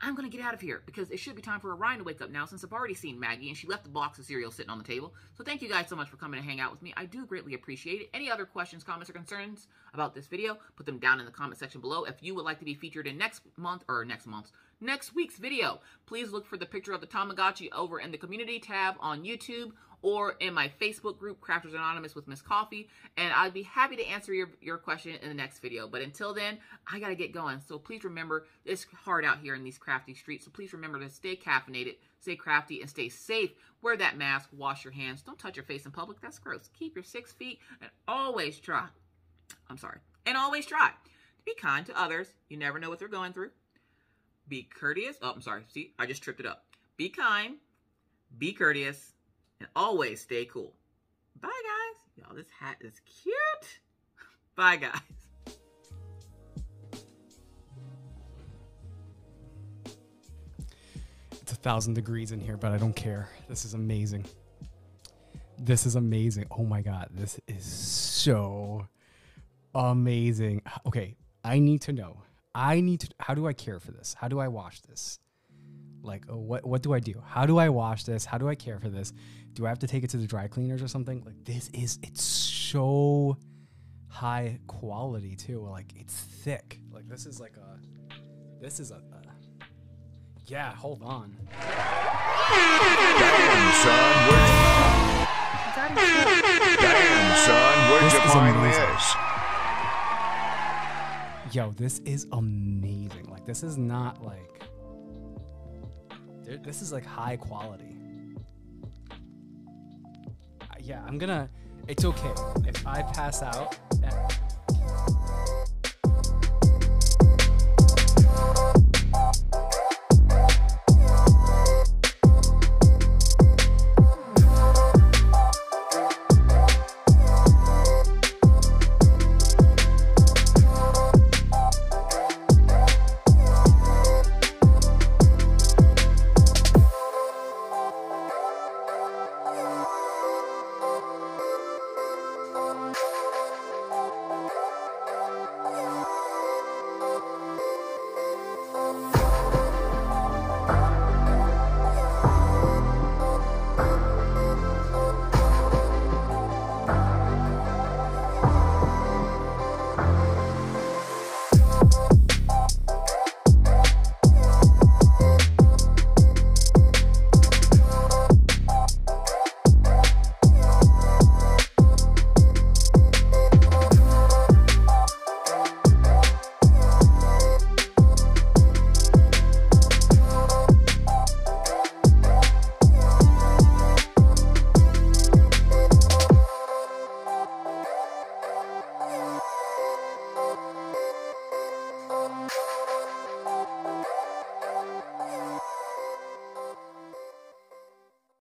I'm going to get out of here because it should be time for Orion to wake up now since I've already seen Maggie and she left the box of cereal sitting on the table. So thank you guys so much for coming to hang out with me. I do greatly appreciate it. Any other questions, comments, or concerns about this video, put them down in the comment section below. If you would like to be featured in next week's video, please look for the picture of the Tamagotchi over in the community tab on YouTube or in my Facebook group, Crafters Anonymous with Miss Coffee, and I'd be happy to answer your question in the next video. But until then, I gotta get going. So please remember, it's hard out here in these crafty streets, so please remember to stay caffeinated, stay crafty, and stay safe. Wear that mask, wash your hands, don't touch your face in public, that's gross. Keep your 6 feet, and always try to be kind to others. You never know what they're going through. Be courteous. Oh, I'm sorry. See, I just tripped it up. Be kind, be courteous, and always stay cool. Bye, guys. Y'all, this hat is cute. Bye, guys. It's 1,000 degrees in here, but I don't care. This is amazing. This is amazing. Oh my God. This is so amazing. Okay. I need to know. How do I care for this? How do I wash this? Like, what do I do? How do I wash this? How do I care for this? Do I have to take it to the dry cleaners or something? Like, it's so high quality too. Like, it's thick. Like, this is a yeah, hold on. Damn, son, where'd you find this? Yo, this is amazing. Like, this is not like... This is like high quality. Yeah, it's okay if I pass out.